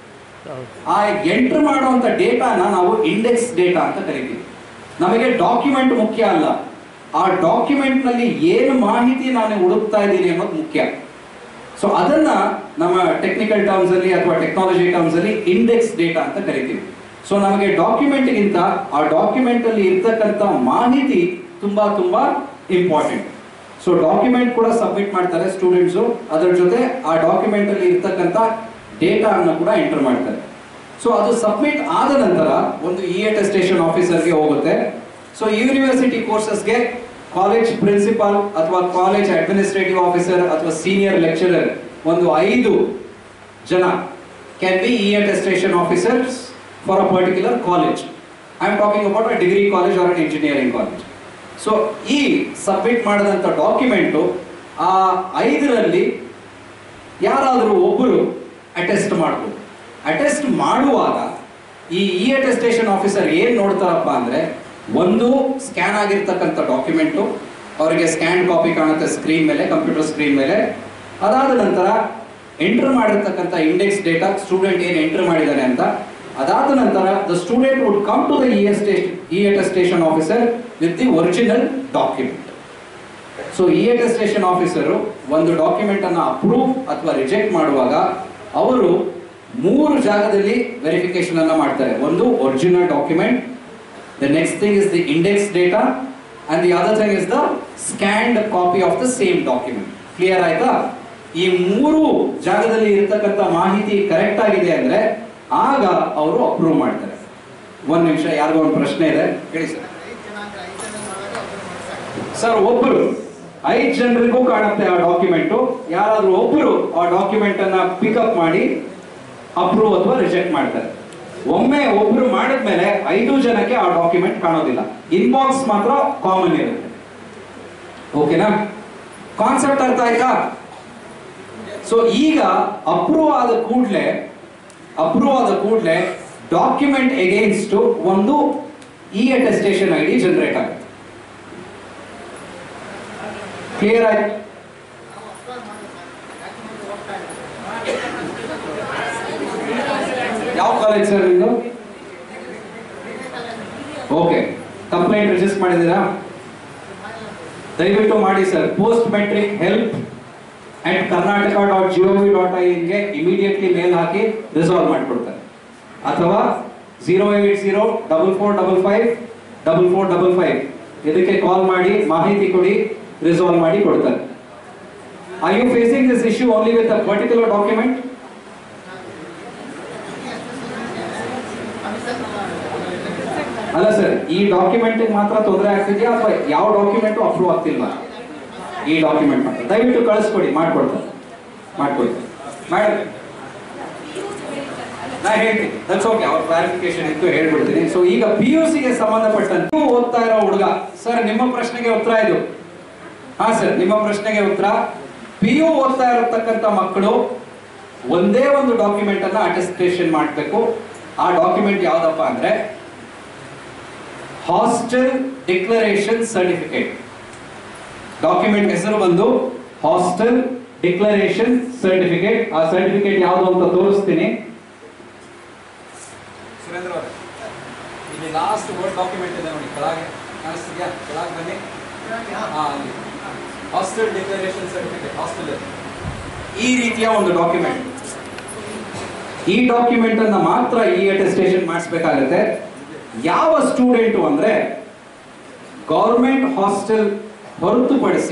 ಆ ಎಂಟ್ರಿ ಮಾಡುವಂತ ಡೇಟಾನ ನಾವು ಇಂಡೆಕ್ಸ್ ಡೇಟಾ ಅಂತ ಕರಿತೀವಿ. ನಮಗೆ ಡಾಕ್ಯುಮೆಂಟ್ ಮುಖ್ಯ ಅಲ್ಲ, ಆ ಡಾಕ್ಯುಮೆಂಟ್ ನಲ್ಲಿ ಏನು ಮಾಹಿತಿ ನಾನು ಹುಡುಕ್ತಾ ಇದ್ದೀನಿ ಅನ್ನೋದು ಮುಖ್ಯ. ಸೊ ಅದನ್ನ ನಮ್ಮ ಟೆಕ್ನಿಕಲ್ ಟರ್ಮ್ಸ್ ಅಲ್ಲಿ ಅಥವಾ ಟೆಕ್ನಾಲಜಿ ಟರ್ಮ್ಸ್ ಅಲ್ಲಿ ಇಂಡೆಕ್ಸ್ ಡೇಟಾ ಅಂತ ಕರಿತೀವಿ. ಸೊ ನಮಗೆ ಡಾಕ್ಯುಮೆಂಟ್ ಗಿಂತ ಆ ಡಾಕ್ಯುಮೆಂಟ್ ಅಲ್ಲಿ ಇರ್ತಕ್ಕಂಥ ಮಾಹಿತಿ ತುಂಬಾ ತುಂಬಾ ಇಂಪಾರ್ಟೆಂಟ್. ಸೊ ಡಾಕ್ಯುಮೆಂಟ್ ಕೂಡ ಸಬ್ಮಿಟ್ ಮಾಡ್ತಾರೆ ಸ್ಟೂಡೆಂಟ್ಸು, ಅದರ ಜೊತೆ ಆ ಡಾಕ್ಯುಮೆಂಟ್ ಅಲ್ಲಿ ಇರ್ತಕ್ಕಂಥ ಡೇಟಾ ಅನ್ನು ಕೂಡ ಎಂಟರ್ ಮಾಡ್ತಾರೆ. ಸೊ ಅದು ಸಬ್ಮಿಟ್ ಆದ ನಂತರ ಒಂದು ಇ ಅಟೆಸ್ಟೇಷನ್ ಆಫೀಸರ್ಗೆ ಹೋಗುತ್ತೆ. ಸೊ ಯೂನಿವರ್ಸಿಟಿ ಕೋರ್ಸಸ್ಗೆ ಕಾಲೇಜ್ ಪ್ರಿನ್ಸಿಪಾಲ್ ಅಥವಾ ಕಾಲೇಜ್ ಅಡ್ಮಿನಿಸ್ಟ್ರೇಟಿವ್ ಆಫೀಸರ್ ಅಥವಾ ಸೀನಿಯರ್ ಲೆಕ್ಚರರ್ ಒಂದು ಐದು ಜನ can be e attestation officers for a particular college. I am talking about a degree college or an engineering college. So ಈ submit ಮಾಡಿದಂಥ document ಆ ಐದರಲ್ಲಿ ಯಾರಾದರೂ ಒಬ್ಬರು ಅಟೆಸ್ಟ್ ಮಾಡಬಹುದು. ಅಟೆಸ್ಟ್ ಮಾಡುವಾಗ ಈ ಇ ಅಟೆಸ್ಟೇಷನ್ ಆಫೀಸರ್ ಏನ್ ನೋಡ್ತಾರಪ್ಪ ಅಂದ್ರೆ, ಒಂದು ಸ್ಕ್ಯಾನ್ ಆಗಿರ್ತಕ್ಕಂಥ ಡಾಕ್ಯುಮೆಂಟು ಅವರಿಗೆ ಸ್ಕ್ಯಾನ್ ಕಾಪಿ ಕಾಣುತ್ತೆ ಸ್ಕ್ರೀನ್ ಮೇಲೆ, ಕಂಪ್ಯೂಟರ್ ಸ್ಕ್ರೀನ್ ಮೇಲೆ. ಅದಾದ ನಂತರ ಎಂಟರ್ ಮಾಡಿರ್ತಕ್ಕಂಥ ಇಂಡೆಕ್ಸ್ ಡೇಟಾ, ಸ್ಟೂಡೆಂಟ್ ಏನು ಎಂಟರ್ ಮಾಡಿದ್ದಾನೆ ಅಂತ. ಅದಾದ ನಂತರ the student would come to the e attestation e attestation officer with the original document. So e attestation officer ಒಂದು ಡಾಕ್ಯುಮೆಂಟ್ ಅನ್ನ ಅಪ್ರೂವ್ ಅಥವಾ ರಿಜೆಕ್ಟ್ ಮಾಡುವಾಗ ಅವರು ಮೂರು ಜಾಗದಲ್ಲಿ ವೆರಿಫಿಕೇಶನ್ ಅನ್ನ ಮಾಡ್ತಾರೆ. ಒಂದು original document, the next thing is the index data, and the other thing is the scanned copy of the same document. Clear ಆಯ್ತಾ? ಈ ಮೂರು ಜಾಗದಲ್ಲಿ ಇರತಕ್ಕಂಥ ಮಾಹಿತಿ ಕರೆಕ್ಟ್ ಆಗಿದೆ ಅಂದ್ರೆ ಆಗ ಅವರು ಅಪ್ರೂವ್ ಮಾಡ್ತಾರೆ. ಒಂದ್ ನಿಮಿಷ, ಯಾರಿಗೋ ಒಂದು ಪ್ರಶ್ನೆ ಇದೆ, ಹೇಳಿ ಸರ್. ಸರ್, ಒಬ್ಬರು ಐದು ಜನರಿಗೂ ಕಾಣುತ್ತೆ ಆ ಡಾಕ್ಯುಮೆಂಟ್. ಯಾರಾದ್ರೂ ಒಬ್ಬರು ಆ ಡಾಕ್ಯುಮೆಂಟ್ ಅನ್ನ ಪಿಕಪ್ ಮಾಡಿ ಅಪ್ರೂವ್ ಅಥವಾ ರಿಜೆಕ್ಟ್ ಮಾಡ್ತಾರೆ. ಒಮ್ಮೆ ಒಬ್ರು ಮಾಡಿದ್ಮೇಲೆ ಐದು ಜನಕ್ಕೆ ಆ ಡಾಕ್ಯುಮೆಂಟ್ ಕಾಣೋದಿಲ್ಲ, ಇನ್ಬಾಕ್ಸ್ ಮಾತ್ರ ಕಾಮನ್ ಇರುತ್ತೆ. ಓಕೆನಾ? ಕಾನ್ಸೆಪ್ಟ್ ಅರ್ಥ ಆಯ್ತಾ? ಸೊ ಈಗ ಅಪ್ರೂವ್ ಆದ ಕೂಡಲೇ ಅಪ್ರೂವ್ ಆದ ಕೂಡಲೇ ಡಾಕ್ಯುಮೆಂಟ್ ಎಗೇನ್ಸ್ಟ್ ಒಂದು e attestation I D generate ಆಗುತ್ತೆ. ಕ್ಲಿಯರ್ ಆಯ್ತು? ಯಾವ ಕಾಲೇಜ್ ಸರ್ ಇದು? ಓಕೆ, ಕಂಪ್ಲೇಂಟ್ ರಿಜಿಸ್ಟರ್ ಮಾಡಿದ್ದೀರಾ? ದಯವಿಟ್ಟು ಮಾಡಿ sir. Post metric help at Karnataka dot G O V dot I ಎನ್ಗೆ ಇಮಿಡಿಯೇಟ್ಲಿ ಮೇಲ್ ಹಾಕಿ ರಿಸಾಲ್ವ್ ಮಾಡಿಕೊಡ್ತಾರೆ. ಅಥವಾ zero eight zero double four double five double four double five ಇದಕ್ಕೆ ಕಾಲ್ ಮಾಡಿ ಮಾಹಿತಿ ಕೊಡಿ, ರಿಸಾಲ್ವ್ ಮಾಡಿ ಕೊಡ್ತಾರೆ. Are you facing this issue only with a particular document? ಅಲ್ಲ ಸರ್, ಈ ಡಾಕ್ಯುಮೆಂಟ್ ಮಾತ್ರ ತೊಂದರೆ ಆಗ್ತಿದೆಯಾ ಅಥವಾ ಯಾವ ಡಾಕ್ಯುಮೆಂಟ್ ಅಪ್ರೂವ್ ಆಗ್ತಿಲ್ವಾ? ಈ ಡಾಕ್ಯುಮೆಂಟ್ ಮಾತ್ರ ದಯವಿಟ್ಟು ಕಳಿಸ್ಕೊಡಿ, ಮಾಡ್ಕೊಡ್ತಾರೆ. ಮಾಡ್ಕೊಳ್ತೀನಿ ಮೇಡಮ್. ನಾ ಹೇಳ್ತೀನಿ, ದಟ್ಸ್ ಓಕೆ, ಅವ್ರ ಕ್ಲಾರಿಫಿಕೇಶನ್ ಇತ್ತು, ಹೇಳ್ಬಿಡ್ತೀನಿ. ಸೊ ಈಗ ಪಿ ಯು ಸಿಗೆ ಸಂಬಂಧಪಟ್ಟಂತೆ ನೀವು ಓದ್ತಾ ಇರೋ ಹುಡುಗ, ಸರ್ ನಿಮ್ಮ ಪ್ರಶ್ನೆಗೆ ಉತ್ತರ ಇದು. ಹಾ ಸರ್, ನಿಮ್ಮ ಪ್ರಶ್ನೆಗೆ ಉತ್ತರ. ಪಿ ಯು ಓದ್ತಾ ಇರತಕ್ಕಂಥ ಮಕ್ಕಳು ಒಂದೇ ಒಂದು ಡಾಕ್ಯುಮೆಂಟ್ ಅನ್ನ ಅಟೆಸ್ಟೇಷನ್ ಮಾಡಬೇಕು. ಆ ಡಾಕ್ಯುಮೆಂಟ್ ಯಾವ್ದಪ್ಪ ಅಂದ್ರೆ ಹಾಸ್ಟೆಲ್ ಡಿಕ್ಲರೇಷನ್ ಸರ್ಟಿಫಿಕೇಟ್. ಡಾಕ್ಯುಮೆಂಟ್ ಹೆಸರು ಬಂದು ಹಾಸ್ಟೆಲ್ ಡಿಕ್ಲರೇಷನ್ ಸರ್ಟಿಫಿಕೇಟ್. ಆ ಸರ್ಟಿಫಿಕೇಟ್ ಯಾವುದು ಅಂತ ತೋರಿಸ್ತೀನಿ. ಸುರೇಂದ್ರ ಅವರೇ, ಇಲ್ಲಿ ಲಾಸ್ಟ್ ವರ್ಡ್ ಡಾಕ್ಯುಮೆಂಟ್ ಇದೆ ನೋಡಿ, ಕೆಳಗೆ ಕಾಣಿಸ್ತಿದ್ಯಾ? ಕೆಳಗೆ ಬನ್ನಿ. ಹಾ, ಅಲ್ಲಿ ಹಾಸ್ಟೆಲ್ ಡಿಕ್ಲರೇಷನ್ ಸರ್ಟಿಫಿಕೇಟ್, ಹಾಸ್ಟೆಲ್. ಈ ರೀತಿಯ ಒಂದು ಡಾಕ್ಯುಮೆಂಟ್, ಈ ಡಾಕ್ಯುಮೆಂಟ್ ಅನ್ನ ಮಾತ್ರ ಈ ಅಟೆಸ್ಟೇಷನ್ ಮಾಡಿಸ್ಬೇಕಾಗುತ್ತೆ. ಯಾವ ಸ್ಟೂಡೆಂಟು ಅಂದ್ರೆ ಗೌರ್ಮೆಂಟ್ ಹಾಸ್ಟೆಲ್ ಹೊರತುಪಡಿಸಿ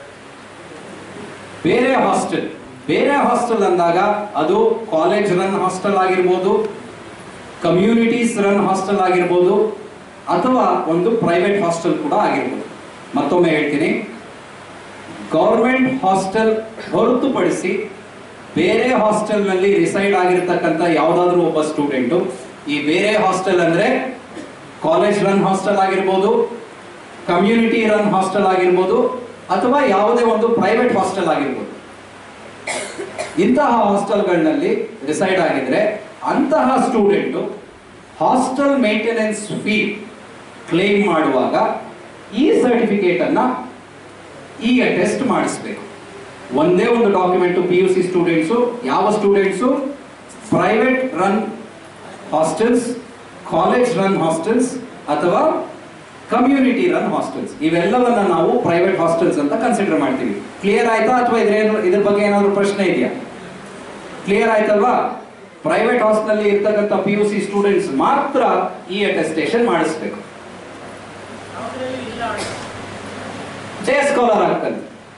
ಬೇರೆ ಹಾಸ್ಟೆಲ್, ಬೇರೆ ಹಾಸ್ಟೆಲ್ ಅಂದಾಗ ಅದು ಕಾಲೇಜ್ ರನ್ ಹಾಸ್ಟೆಲ್ ಆಗಿರ್ಬೋದು, ಕಮ್ಯುನಿಟೀಸ್ ರನ್ ಹಾಸ್ಟೆಲ್ ಆಗಿರ್ಬೋದು, ಅಥವಾ ಒಂದು ಪ್ರೈವೇಟ್ ಹಾಸ್ಟೆಲ್ ಕೂಡ ಆಗಿರ್ಬೋದು. ಮತ್ತೊಮ್ಮೆ ಹೇಳ್ತೀನಿ, ಗೌರ್ಮೆಂಟ್ ಹಾಸ್ಟೆಲ್ ಹೊರತುಪಡಿಸಿ ಬೇರೆ ಹಾಸ್ಟೆಲ್ ನಲ್ಲಿ ರಿಸೈಡ್ ಆಗಿರ್ತಕ್ಕಂಥ ಯಾವುದಾದ್ರೂ ಒಬ್ಬ ಸ್ಟೂಡೆಂಟು, ಈ ಬೇರೆ ಹಾಸ್ಟೆಲ್ ಅಂದ್ರೆ ಕಾಲೇಜ್ ರನ್ ಹಾಸ್ಟೆಲ್ ಆಗಿರ್ಬೋದು, ಕಮ್ಯುನಿಟಿ ರನ್ ಹಾಸ್ಟೆಲ್ ಆಗಿರ್ಬೋದು, ಅಥವಾ ಯಾವುದೇ ಒಂದು ಪ್ರೈವೇಟ್ ಹಾಸ್ಟೆಲ್ ಆಗಿರ್ಬೋದು, ಇಂತಹ ಹಾಸ್ಟೆಲ್ಗಳಲ್ಲಿ ರಿಸೈಡ್ ಆಗಿದ್ರೆ ಅಂತಹ student hostel maintenance fee claim ಮಾಡುವಾಗ ಈ ಸರ್ಟಿಫಿಕೇಟ್ ಅನ್ನ ಈ ಅಟೆಸ್ಟ್ ಮಾಡಿಸ್ಬೇಕು. ಒಂದೇ ಒಂದು document P U C students, ಯಾವ students private run hostels, college run hostels ಅಥವಾ ಕಮ್ಯುನಿಟಿ ರನ್ ಹಾಸ್ಟೆಲ್ಸ್, ಇವೆಲ್ಲವನ್ನ ನಾವು ಪ್ರೈವೇಟ್ ಹಾಸ್ಟೆಲ್ಸ್ ಅಂತ ಕನ್ಸಿಡರ್ ಮಾಡ್ತೀವಿ. ಕ್ಲಿಯರ್ ಆಯ್ತಾ? ಅಥವಾ ಇದ್ರ ಇದ್ರ ಬಗ್ಗೆ ಏನಾದ್ರು ಪ್ರಶ್ನೆ ಇದೆಯಾ? ಕ್ಲಿಯರ್ ಆಯ್ತಲ್ವಾ? ಪ್ರೈವೇಟ್ ಹಾಸ್ಟೆಲ್ ನಲ್ಲಿ ಇರ್ತಕ್ಕಂಥ ಪಿ ಯು ಸಿ ಸ್ಟೂಡೆಂಟ್ಸ್ ಮಾತ್ರ ಈ ಅಟೆಸ್ಟೇಷನ್ ಮಾಡಿಸ್ಬೇಕು. ಡೇ ಸ್ಕಾಲರ್ ಆಗ್ತಾನೆ.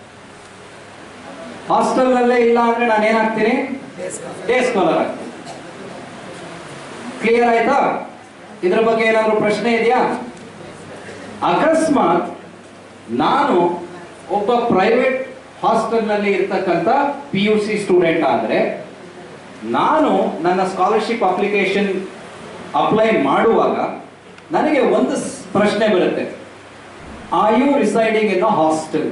ಹಾಸ್ಟೆಲ್ ನಲ್ಲೇ ಇಲ್ಲ ಅಂದ್ರೆ ನಾನು ಏನಾಗ್ತೀನಿ? ಡೇ ಸ್ಕಾಲರ್ ಆಗ್ತೀನಿ. ಕ್ಲಿಯರ್ ಆಯ್ತಾ? ಇದ್ರ ಬಗ್ಗೆ ಏನಾದ್ರು ಪ್ರಶ್ನೆ ಇದೆಯಾ? ಅಕಸ್ಮಾತ್ ನಾನು ಒಬ್ಬ ಪ್ರೈವೇಟ್ ಹಾಸ್ಟೆಲ್ ನಲ್ಲಿ ಇರ್ತಕ್ಕಂಥ ಪಿ ಯು ಸಿ ಸ್ಟೂಡೆಂಟ್ ಆದ್ರೆ ನಾನು ನನ್ನ ಸ್ಕಾಲರ್ಶಿಪ್ ಅಪ್ಲಿಕೇಶನ್ ಅಪ್ಲೈ ಮಾಡುವಾಗ ನನಗೆ ಒಂದು ಪ್ರಶ್ನೆ ಬರುತ್ತೆ, are you residing in a hostel?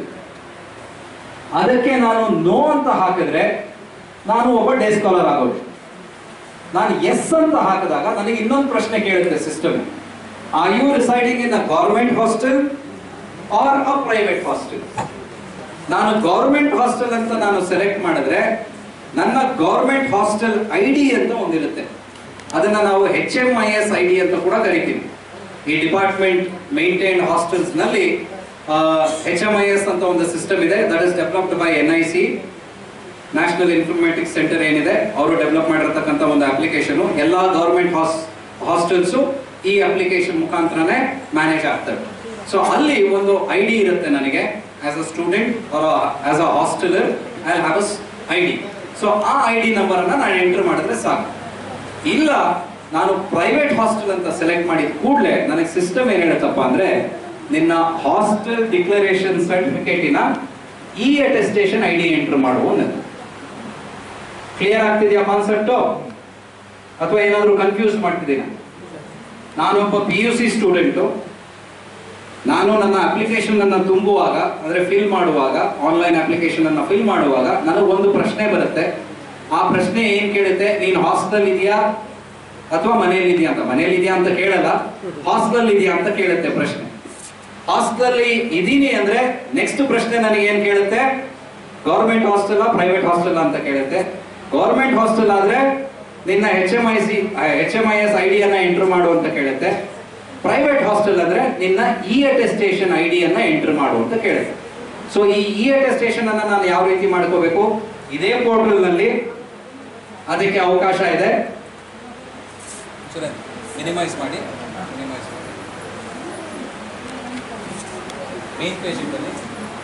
ಅದಕ್ಕೆ ನಾನು ನೋ ಅಂತ ಹಾಕಿದ್ರೆ ನಾನು ಒಬ್ಬ ಡೇ ಸ್ಕಾಲರ್ ಆಗೋದು. ನಾನು ಎಸ್ ಅಂತ ಹಾಕಿದಾಗ ನನಗೆ ಇನ್ನೊಂದು ಪ್ರಶ್ನೆ ಕೇಳುತ್ತೆ system, are you residing in a government hostel or a private hostel? ನಾನು ಗೌರ್ಮೆಂಟ್ ಹಾಸ್ಟೆಲ್ ಅಂತ ನಾನು ಸೆಲೆಕ್ಟ್ ಮಾಡಿದ್ರೆ ನನ್ನ ಗೌರ್ಮೆಂಟ್ ಹಾಸ್ಟೆಲ್ ಐ ಡಿ ಅಂತ ಒಂದಿರುತ್ತೆ, ಅದನ್ನ ನಾವು H M I S I D ಅಂತ ಕೂಡ ಕರಿತೀವಿ. ಈ ಡಿಪಾರ್ಟ್ಮೆಂಟ್ ಮೇಂಟೈನ್ಡ್ ಹಾಸ್ಟೆಲ್ಸ್ ನಲ್ಲಿ ಎಚ್ ಎಂ ಐ ಎಸ್ ಅಂತ ಒಂದು ಸಿಸ್ಟಮ್ ಇದೆ, that is developed by N I C, national informatics centre ಏನಿದೆ, ಅವರು ಡೆವಲಪ್ ಮಾಡಿರ್ತಕ್ಕಂಥ ಒಂದು ಅಪ್ಲಿಕೇಶನ್. ಎಲ್ಲಾ ಗೌರ್ಮೆಂಟ್ ಹಾಸ್ಟೆಲ್ಸ್ ಈ ಅಪ್ಲಿಕೇಶನ್ ಮುಖಾಂತರನೇ ಮ್ಯಾನೇಜ್ ಆಗ್ತವೆ. ಸೊ ಅಲ್ಲಿ ಒಂದು ಐ ಡಿ ಇರುತ್ತೆ ನನಗೆ, as a student or as a hosteller I have a I D. So ಆ ಐ ಡಿ ನಂಬರ್ ಅನ್ನ ನಾನು ಎಂಟರ್ ಮಾಡಿದ್ರೆ ಸಾಕು. ಇಲ್ಲ ನಾನು ಪ್ರೈವೇಟ್ ಹಾಸ್ಟೆಲ್ ಅಂತ ಸೆಲೆಕ್ಟ್ ಮಾಡಿದ ಕೂಡಲೇ ನನಗೆ ಸಿಸ್ಟಮ್ ಏನ್ ಹೇಳುತ್ತಪ್ಪ ಅಂದ್ರೆ, ನಿನ್ನ ಹಾಸ್ಟೆಲ್ ಡಿಕ್ಲರೇಷನ್ ಸರ್ಟಿಫಿಕೇಟಿನ ಈ ಅಟೆಸ್ಟೇಷನ್ ಐ ಡಿ ಎಂಟರ್ ಮಾಡುವ. ಕ್ಲಿಯರ್ ಆಗ್ತಿದೆಯಾ ಕಾನ್ಸೆಪ್ಟು? ಅಥವಾ ಏನಾದರೂ ಕನ್ಫ್ಯೂಸ್ ಮಾಡ್ತಿದ್ದೀನ? ನಾನೊಬ್ಬ ಪಿ ಯು ಸಿ ಸ್ಟೂಡೆಂಟು, ನಾನು ನನ್ನ ಅಪ್ಲಿಕೇಶನ್ ಅನ್ನ ತುಂಬುವಾಗ ಅಂದ್ರೆ ಫಿಲ್ ಮಾಡುವಾಗ, ಆನ್ಲೈನ್ ಅಪ್ಲಿಕೇಶನ್ ಅನ್ನ ಫಿಲ್ ಮಾಡುವಾಗ ನನಗೊಂದು ಪ್ರಶ್ನೆ ಬರುತ್ತೆ. ಆ ಪ್ರಶ್ನೆ ಏನ್ ಕೇಳುತ್ತೆ, ನೀನು ಹಾಸ್ಟೆಲ್ ಇದೆಯಾ ಅಥವಾ ಮನೇಲಿ ಇದೆಯಾ ಅಂತ. ಮನೇಲಿ ಇದೆಯಾ ಅಂತ ಕೇಳಲ್ಲ, ಹಾಸ್ಟೆಲ್ ಇದೆಯಾ ಅಂತ ಕೇಳುತ್ತೆ ಪ್ರಶ್ನೆ. ಹಾಸ್ಟೆಲ್ ಇದೀನಿ ಅಂದ್ರೆ ನೆಕ್ಸ್ಟ್ ಪ್ರಶ್ನೆ ನನಗೆ ಏನ್ ಕೇಳುತ್ತೆ, ಗೌರ್ಮೆಂಟ್ ಹಾಸ್ಟೆಲ್ ಪ್ರೈವೇಟ್ ಹಾಸ್ಟೆಲ್ ಅಂತ ಕೇಳುತ್ತೆ. ಗೌರ್ಮೆಂಟ್ ಹಾಸ್ಟೆಲ್ ಆದ್ರೆ ನಿನ್ನ H M I C H M I S I D ಅನ್ನ ಎಂಟರ್ ಮಾಡು ಅಂತ ಕೇಳುತ್ತೆ. ಪ್ರೈವೇಟ್ ಹಾಸ್ಟೆಲ್ ಅಂದ್ರೆ ನಿನ್ನ ಇ ಅಟೆಸ್ಟೇಷನ್ ಐ ಡಿ ಅನ್ನ ಎಂಟರ್ ಮಾಡು ಅಂತ ಕೇಳುತ್ತೆ. ಸೊ ಈ ಇ ಅಟೆಸ್ಟೇಷನ್ ಅನ್ನ ನಾನು ಯಾವ ರೀತಿ ಮಾಡ್ಕೋಬೇಕು? ಇದೇ ಪೋರ್ಟಲ್ ನಲ್ಲಿ ಅದಕ್ಕೆ ಅವಕಾಶ ಇದೆ. ಮಿನಿಮೈಸ್ ಮಾಡಿ, ಮಿನಿಮೈಸ್ ಮಾಡಿ ಮೇನ್ ಪೇಜ್ ಬನ್ನಿ.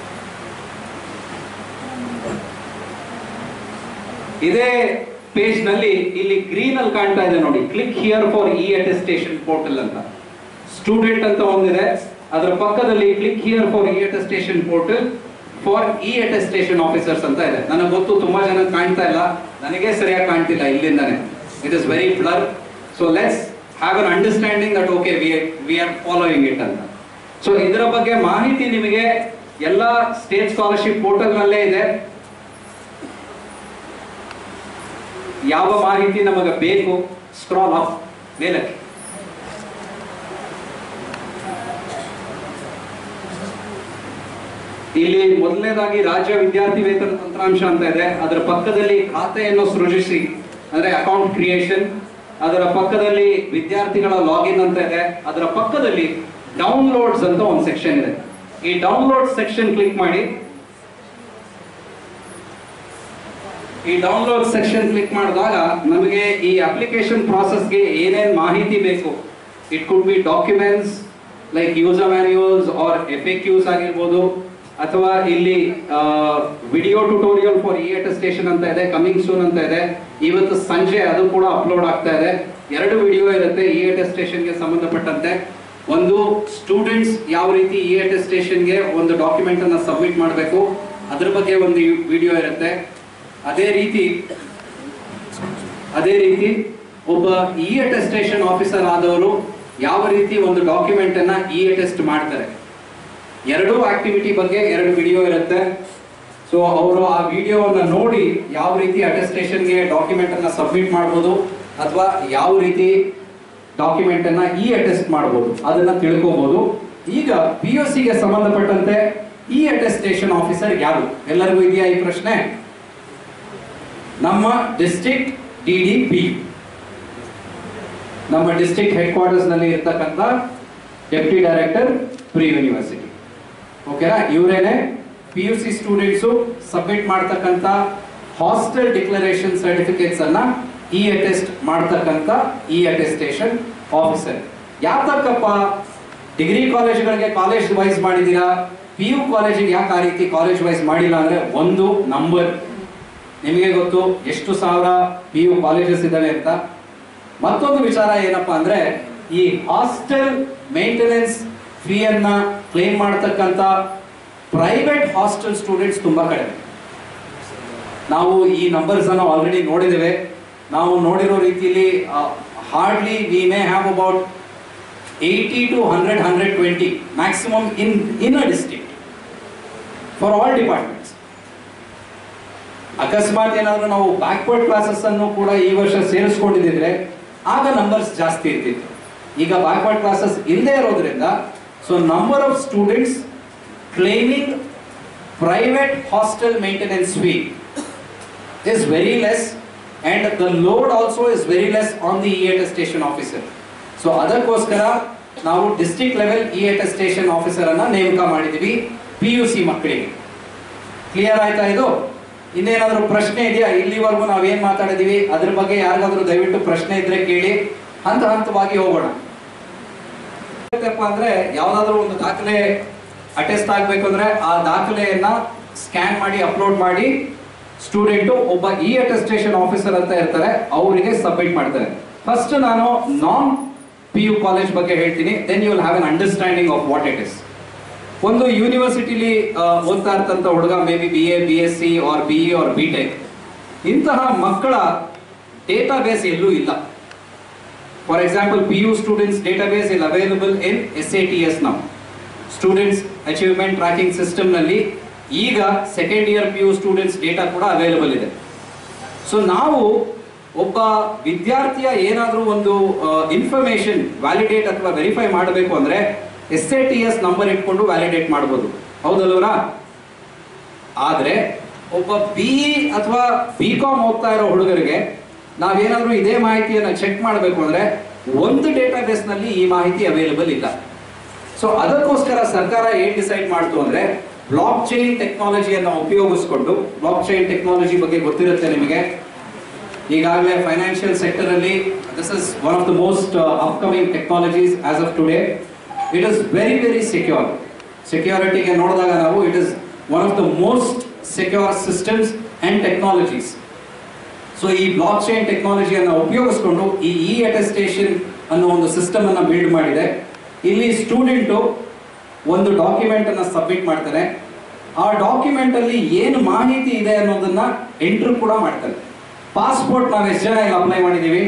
ಇದೇ ಪೇಜ್ ನಲ್ಲಿ ಇಲ್ಲಿ ಗ್ರೀನ್ ಅಲ್ಲಿ ಕಾಣ್ತಾ ಇದೆ ನೋಡಿ, click here for e attestation portal ಅಂತ ಸ್ಟೂಡೆಂಟ್ ಅಂತ ಒಂದಿದೆ. ಅದರ ಪಕ್ಕದಲ್ಲಿ click here for e attestation portal for e attestation officers ಅಂತ ಇದೆ. ನನಗೆ ಗೊತ್ತು ತುಂಬಾ ಜನ ಕಾಣ್ತಾ ಇಲ್ಲ, ನನಗೆ ಸರಿಯಾಗಿ ಕಾಣ್ತಿಲ್ಲ ಇಲ್ಲಿಂದಾನೆ. It is very blur. So let's have an understanding that okay we we are following it ಅಂತ. ಸೊ ಇದರ ಬಗ್ಗೆ ಮಾಹಿತಿ ನಿಮಗೆ ಎಲ್ಲ ಸ್ಟೇಟ್ ಸ್ಕಾಲರ್ಶಿಪ್ ಪೋರ್ಟಲ್ ನಲ್ಲೇ ಇದೆ. ಯಾವ ಮಾಹಿತಿ ನಮಗೆ ಬೇಕು ಸ್ಕ್ರಾಲ್ ಅಪ್ ಮೇಲಕ್ಕೆ. ಇಲ್ಲಿ ಮೊದಲನೇದಾಗಿ ರಾಜ್ಯ ವಿದ್ಯಾರ್ಥಿ ವೇತನ ತಂತ್ರಾಂಶ ಅಂತ ಇದೆ. ಅದರ ಪಕ್ಕದಲ್ಲಿ ಖಾತೆಯನ್ನು ಸೃಜಿಸಿ ಅಂದ್ರೆ ಅಕೌಂಟ್ ಕ್ರಿಯೇಷನ್. ಅದರ ಪಕ್ಕದಲ್ಲಿ ವಿದ್ಯಾರ್ಥಿಗಳ ಲಾಗಿನ್ ಅಂತ ಇದೆ. ಅದರ ಪಕ್ಕದಲ್ಲಿ ಡೌನ್ಲೋಡ್ಸ್ ಅಂತ ಒಂದು ಸೆಕ್ಷನ್ ಇದೆ. ಈ ಡೌನ್ಲೋಡ್ ಸೆಕ್ಷನ್ ಕ್ಲಿಕ್ ಮಾಡಿ. ಈ ಡೌನ್ಲೋಡ್ ಸೆಕ್ಷನ್ ಕ್ಲಿಕ್ ಮಾಡಿದಾಗ ನಮಗೆ ಈ ಅಪ್ಲಿಕೇಶನ್ ಪ್ರಾಸೆಸ್ಗೆ ಏನೇನು ಮಾಹಿತಿ ಬೇಕು, it could be documents like user manuals or F A Qs ಆಗಿರ್ಬೋದು, ಅಥವಾ ಇಲ್ಲಿ video tutorial for e attestation ಅಂತ ಇದೆ, ಕಮಿಂಗ್ ಸೂನ್ ಅಂತ ಇದೆ. ಇವತ್ತು ಸಂಜೆ ಅದು ಕೂಡ ಅಪ್ಲೋಡ್ ಆಗ್ತಾ ಇದೆ. ಎರಡು ವಿಡಿಯೋ ಇರುತ್ತೆ ಇ ಅಟೆಸ್ಟೇಷನ್ಗೆ ಸಂಬಂಧಪಟ್ಟಂತೆ. ಒಂದು ಸ್ಟೂಡೆಂಟ್ಸ್ ಯಾವ ರೀತಿ ಇ ಅಟೆಸ್ಟೇಷನ್ಗೆ ಒಂದು ಡಾಕ್ಯುಮೆಂಟ್ ಅನ್ನ ಸಬ್ಮಿಟ್ ಮಾಡಬೇಕು, ಅದ್ರ ಬಗ್ಗೆ ಒಂದು ವಿಡಿಯೋ ಇರುತ್ತೆ. ಅದೇ ರೀತಿ ಅದೇ ರೀತಿ ಒಬ್ಬ ಇ ಅಟೆಸ್ಟೇಷನ್ ಆಫೀಸರ್ ಆದವರು ಯಾವ ರೀತಿ ಒಂದು ಡಾಕ್ಯುಮೆಂಟ್ ಅನ್ನ ಇ ಅಟೆಸ್ಟ್ ಮಾಡ್ತಾರೆ, ಎರಡೂ ಆಕ್ಟಿವಿಟಿ ಬಗ್ಗೆ ಎರಡು ವಿಡಿಯೋ ಇರುತ್ತೆ. ಸೊ ಅವರು ಆ ವಿಡಿಯೋವನ್ನು ನೋಡಿ ಯಾವ ರೀತಿ ಅಟೆಸ್ಟೇಷನ್ಗೆ ಡಾಕ್ಯುಮೆಂಟ್ ಅನ್ನ ಸಬ್ಮಿಟ್ ಮಾಡ್ಬೋದು ಅಥವಾ ಯಾವ ರೀತಿ ಡಾಕ್ಯುಮೆಂಟ್ ಅನ್ನ ಇ ಅಟೆಸ್ಟ್ ಮಾಡ್ಬೋದು ಅದನ್ನ ತಿಳ್ಕೋಬಹುದು. ಈಗ ಪಿ ಯು ಸಿಗೆ ಸಂಬಂಧಪಟ್ಟಂತೆ ಇ ಅಟೆಸ್ಟೇಷನ್ ಆಫೀಸರ್ ಯಾರು ಎಲ್ಲರಿಗೂ ಇದೆಯಾ ಈ ಪ್ರಶ್ನೆ? ನಮ್ಮ ಡಿಸ್ಟ್ರಿಕ್ಟ್ ಡಿ ಡಿ ಪಿ, ನಮ್ಮ ಡಿಸ್ಟ್ರಿಕ್ಟ್ ಹೆಡ್ ಕ್ವಾರ್ಟರ್ಸ್ ನಲ್ಲಿ ಇರ್ತಕ್ಕಂಥ ಡೆಪ್ಟಿ ಡೈರೆಕ್ಟರ್ ಪ್ರಿ ಯೂನಿವರ್ಸಿಟಿ. ಓಕೆನಾ? ಇವರೇನೆ P U C students submit ಮಾಡ್ತಕ್ಕಂಥ ಹಾಸ್ಟೆಲ್ ಡಿಕ್ಲರೇಷನ್ ಸರ್ಟಿಫಿಕೇಟ್ಸ್ ಅನ್ನ ಇ ಅಟೆಸ್ಟ್ ಮಾಡ್ತಕ್ಕಂಥ ಇ ಅಟೆಸ್ಟೇಷನ್ ಆಫೀಸರ್. ಯಾತಕ್ಕಪ್ಪ ಡಿಗ್ರಿ ಕಾಲೇಜ್ಗಳಿಗೆ ಕಾಲೇಜ್ ವೈಸ್ ಮಾಡಿದ್ದೀರಾ, ಪಿ ಯು ಕಾಲೇಜಿಗೆ ಯಾಕೆ ಆ ರೀತಿ ಕಾಲೇಜ್ ವೈಸ್ ಮಾಡಿಲ್ಲ ಅಂದ್ರೆ, ಒಂದು ನಂಬರ್ ನಿಮಗೆ ಗೊತ್ತು ಎಷ್ಟು ಸಾವಿರ ಪಿ ಯು ಕಾಲೇಜಸ್ ಇದಾವೆ ಅಂತ. ಮತ್ತೊಂದು ವಿಚಾರ ಏನಪ್ಪಾ ಅಂದ್ರೆ, ಈ ಹಾಸ್ಟೆಲ್ ಮೇಂಟೆನೆನ್ಸ್ ಫೀಯನ್ನ ಕ್ಲೇಮ್ ಮಾಡತಕ್ಕಂಥ ಪ್ರೈವೇಟ್ ಹಾಸ್ಟೆಲ್ ಸ್ಟೂಡೆಂಟ್ಸ್ ತುಂಬಾ ಕಡಿಮೆ. ನಾವು ಈ ನಂಬರ್ಸ್ ಅನ್ನು ಆಲ್ರೆಡಿ ನೋಡಿದ್ದೇವೆ. ನಾವು ನೋಡಿರೋ ರೀತಿಯಲ್ಲಿ hardly we may have about eighty to hundred hundred twenty maximum in in a district for all departments. ಅಕಸ್ಮಾತ್ ಏನಾದರೂ ನಾವು ಬ್ಯಾಕ್ವರ್ಡ್ ಕ್ಲಾಸಸ್ ಅನ್ನು ಕೂಡ ಈ ವರ್ಷ ಸೇರಿಸ್ಕೊಂಡಿದ್ರೆ ಆಗ ನಂಬರ್ಸ್ ಜಾಸ್ತಿ ಇರ್ತಿತ್ತು. ಈಗ ಬ್ಯಾಕ್ವರ್ಡ್ ಕ್ಲಾಸಸ್ ಇಲ್ಲದೆ ಇರೋದ್ರಿಂದ so number of students claiming private hostel maintenance fee is very less and the load also is very less on the e attestation officer. So ಅದಕ್ಕೋಸ್ಕರ ನಾವು district level e attestation officer ಅನ್ನ ನೇಮಕ ಮಾಡಿದೀವಿ P U C ಮಕ್ಕಳಿಗೆ. Clear ಆಯ್ತಾ ಇದು? ಇನ್ನೇನಾದ್ರೂ ಪ್ರಶ್ನೆ ಇದೆಯಾ? ಇಲ್ಲಿವರೆಗೂ ನಾವೇನ್ ಮಾತಾಡಿದೀವಿ ಅದ್ರ ಬಗ್ಗೆ ಯಾರಿಗಾದ್ರೂ ದಯವಿಟ್ಟು ಪ್ರಶ್ನೆ ಇದ್ರೆ ಕೇಳಿ, ಹಂತ ಹಂತವಾಗಿ ಹೋಗೋಣ. ಅಂದ್ರೆ ಯಾವ್ದಾದ್ರು ಒಂದು ದಾಖಲೆ ಅಟೆಸ್ಟ್ ಆಗ್ಬೇಕು ಅಂದ್ರೆ ಆ ದಾಖಲೆಯನ್ನ ಸ್ಕ್ಯಾನ್ ಮಾಡಿ ಅಪ್ಲೋಡ್ ಮಾಡಿ ಸ್ಟೂಡೆಂಟ್ ಒಬ್ಬ ಇ ಅಟೆಸ್ಟೇಷನ್ ಆಫೀಸರ್ ಅಂತ ಇರ್ತಾರೆ, ಅವರಿಗೆ ಸಬ್ಮಿಟ್ ಮಾಡ್ತಾರೆ. ಫಸ್ಟ್ ನಾನು ನಾನ್ ಪಿ ಯು ಕಾಲೇಜ್ ಬಗ್ಗೆ ಹೇಳ್ತೀನಿ, then you will have an understanding of what it is. ಒಂದು ಯೂನಿವರ್ಸಿಟಿಲಿ ಓದ್ತಾ ಇರ್ತಂತ ಹುಡುಗ maybe B A B S C or B E or B tech, ಇಂತಹ ಮಕ್ಕಳ ಡೇಟಾ ಬೇಸ್ ಎಲ್ಲೂ ಇಲ್ಲ. For example P U students data base is available in S A T S ನಾವು ಸ್ಟೂಡೆಂಟ್ಸ್ ಅಚೀವ್ಮೆಂಟ್ ಟ್ರ್ಯಾಕಿಂಗ್ ಸಿಸ್ಟಮ್ ನಲ್ಲಿ. ಈಗ second year P U students data ಕೂಡ available ಇದೆ. So ನಾವು ಒಬ್ಬ ವಿದ್ಯಾರ್ಥಿಯ ಏನಾದರೂ ಒಂದು ಇನ್ಫಾರ್ಮೇಶನ್ ವ್ಯಾಲಿಡೇಟ್ ಅಥವಾ ವೆರಿಫೈ ಮಾಡಬೇಕು ಅಂದ್ರೆ S A T S number ಇಟ್ಕೊಂಡು ವ್ಯಾಲಿಡೇಟ್ ಮಾಡ್ಬೋದು, ಹೌದಲ್ವರಾ? ಆದ್ರೆ ಒಬ್ಬ ಬಿ ಇ ಅಥವಾ ಬಿ ಕಾಮ್ ಓದ್ತಾ ಇರೋ ಹುಡುಗರಿಗೆ ನಾವೇನಾದ್ರೂ ಇದೇ ಮಾಹಿತಿಯನ್ನು ಚೆಕ್ ಮಾಡಬೇಕು ಅಂದ್ರೆ ಒಂದು ಡೇಟಾ ಬೇಸ್ ನಲ್ಲಿ ಈ ಮಾಹಿತಿ ಅವೈಲಬಲ್ ಇಲ್ಲ. ಸೊ ಅದಕ್ಕೋಸ್ಕರ ಸರ್ಕಾರ ಏನ್ ಡಿಸೈಡ್ ಮಾಡ್ತು ಅಂದ್ರೆ, ಬ್ಲಾಕ್ ಚೈನ್ ಟೆಕ್ನಾಲಜಿಯನ್ನು ಉಪಯೋಗಿಸಿಕೊಂಡು, ಬ್ಲಾಕ್ ಚೈನ್ ಟೆಕ್ನಾಲಜಿ ಬಗ್ಗೆ ಗೊತ್ತಿರುತ್ತೆ ನಿಮಗೆ, ಈಗಾಗಲೇ ಫೈನಾನ್ಷಿಯಲ್ ಸೆಕ್ಟರ್ ಅಲ್ಲಿ this is one of the most upcoming technologies as of today. It is very very secure. ಸೆಕ್ಯೂರಿಟಿಗೆ ನೋಡಿದಾಗ ನಾವು it is one of the most secure systems and technologies. So ಈ block chain ಟೆಕ್ನಾಲಜಿಯನ್ನು ಉಪಯೋಗಿಸ್ಕೊಂಡು ಈ E attestation ಅನ್ನೋ ಒಂದು system ಅನ್ನು ಬಿಲ್ಡ್ ಮಾಡಿದೆ. ಇಲ್ಲಿ ಸ್ಟೂಡೆಂಟು ಒಂದು ಡಾಕ್ಯುಮೆಂಟ್ ಅನ್ನು ಸಬ್ಮಿಟ್ ಮಾಡ್ತಾರೆ. ಆ ಡಾಕ್ಯುಮೆಂಟ್ ಅಲ್ಲಿ ಏನು ಮಾಹಿತಿ ಇದೆ ಅನ್ನೋದನ್ನ ಎಂಟ್ರಿ ಕೂಡ ಮಾಡ್ತಾರೆ. ಪಾಸ್ಪೋರ್ಟ್ ನಾವು ಎಷ್ಟು ಜನ ಈಗ ಅಪ್ಲೈ ಮಾಡಿದೀವಿ?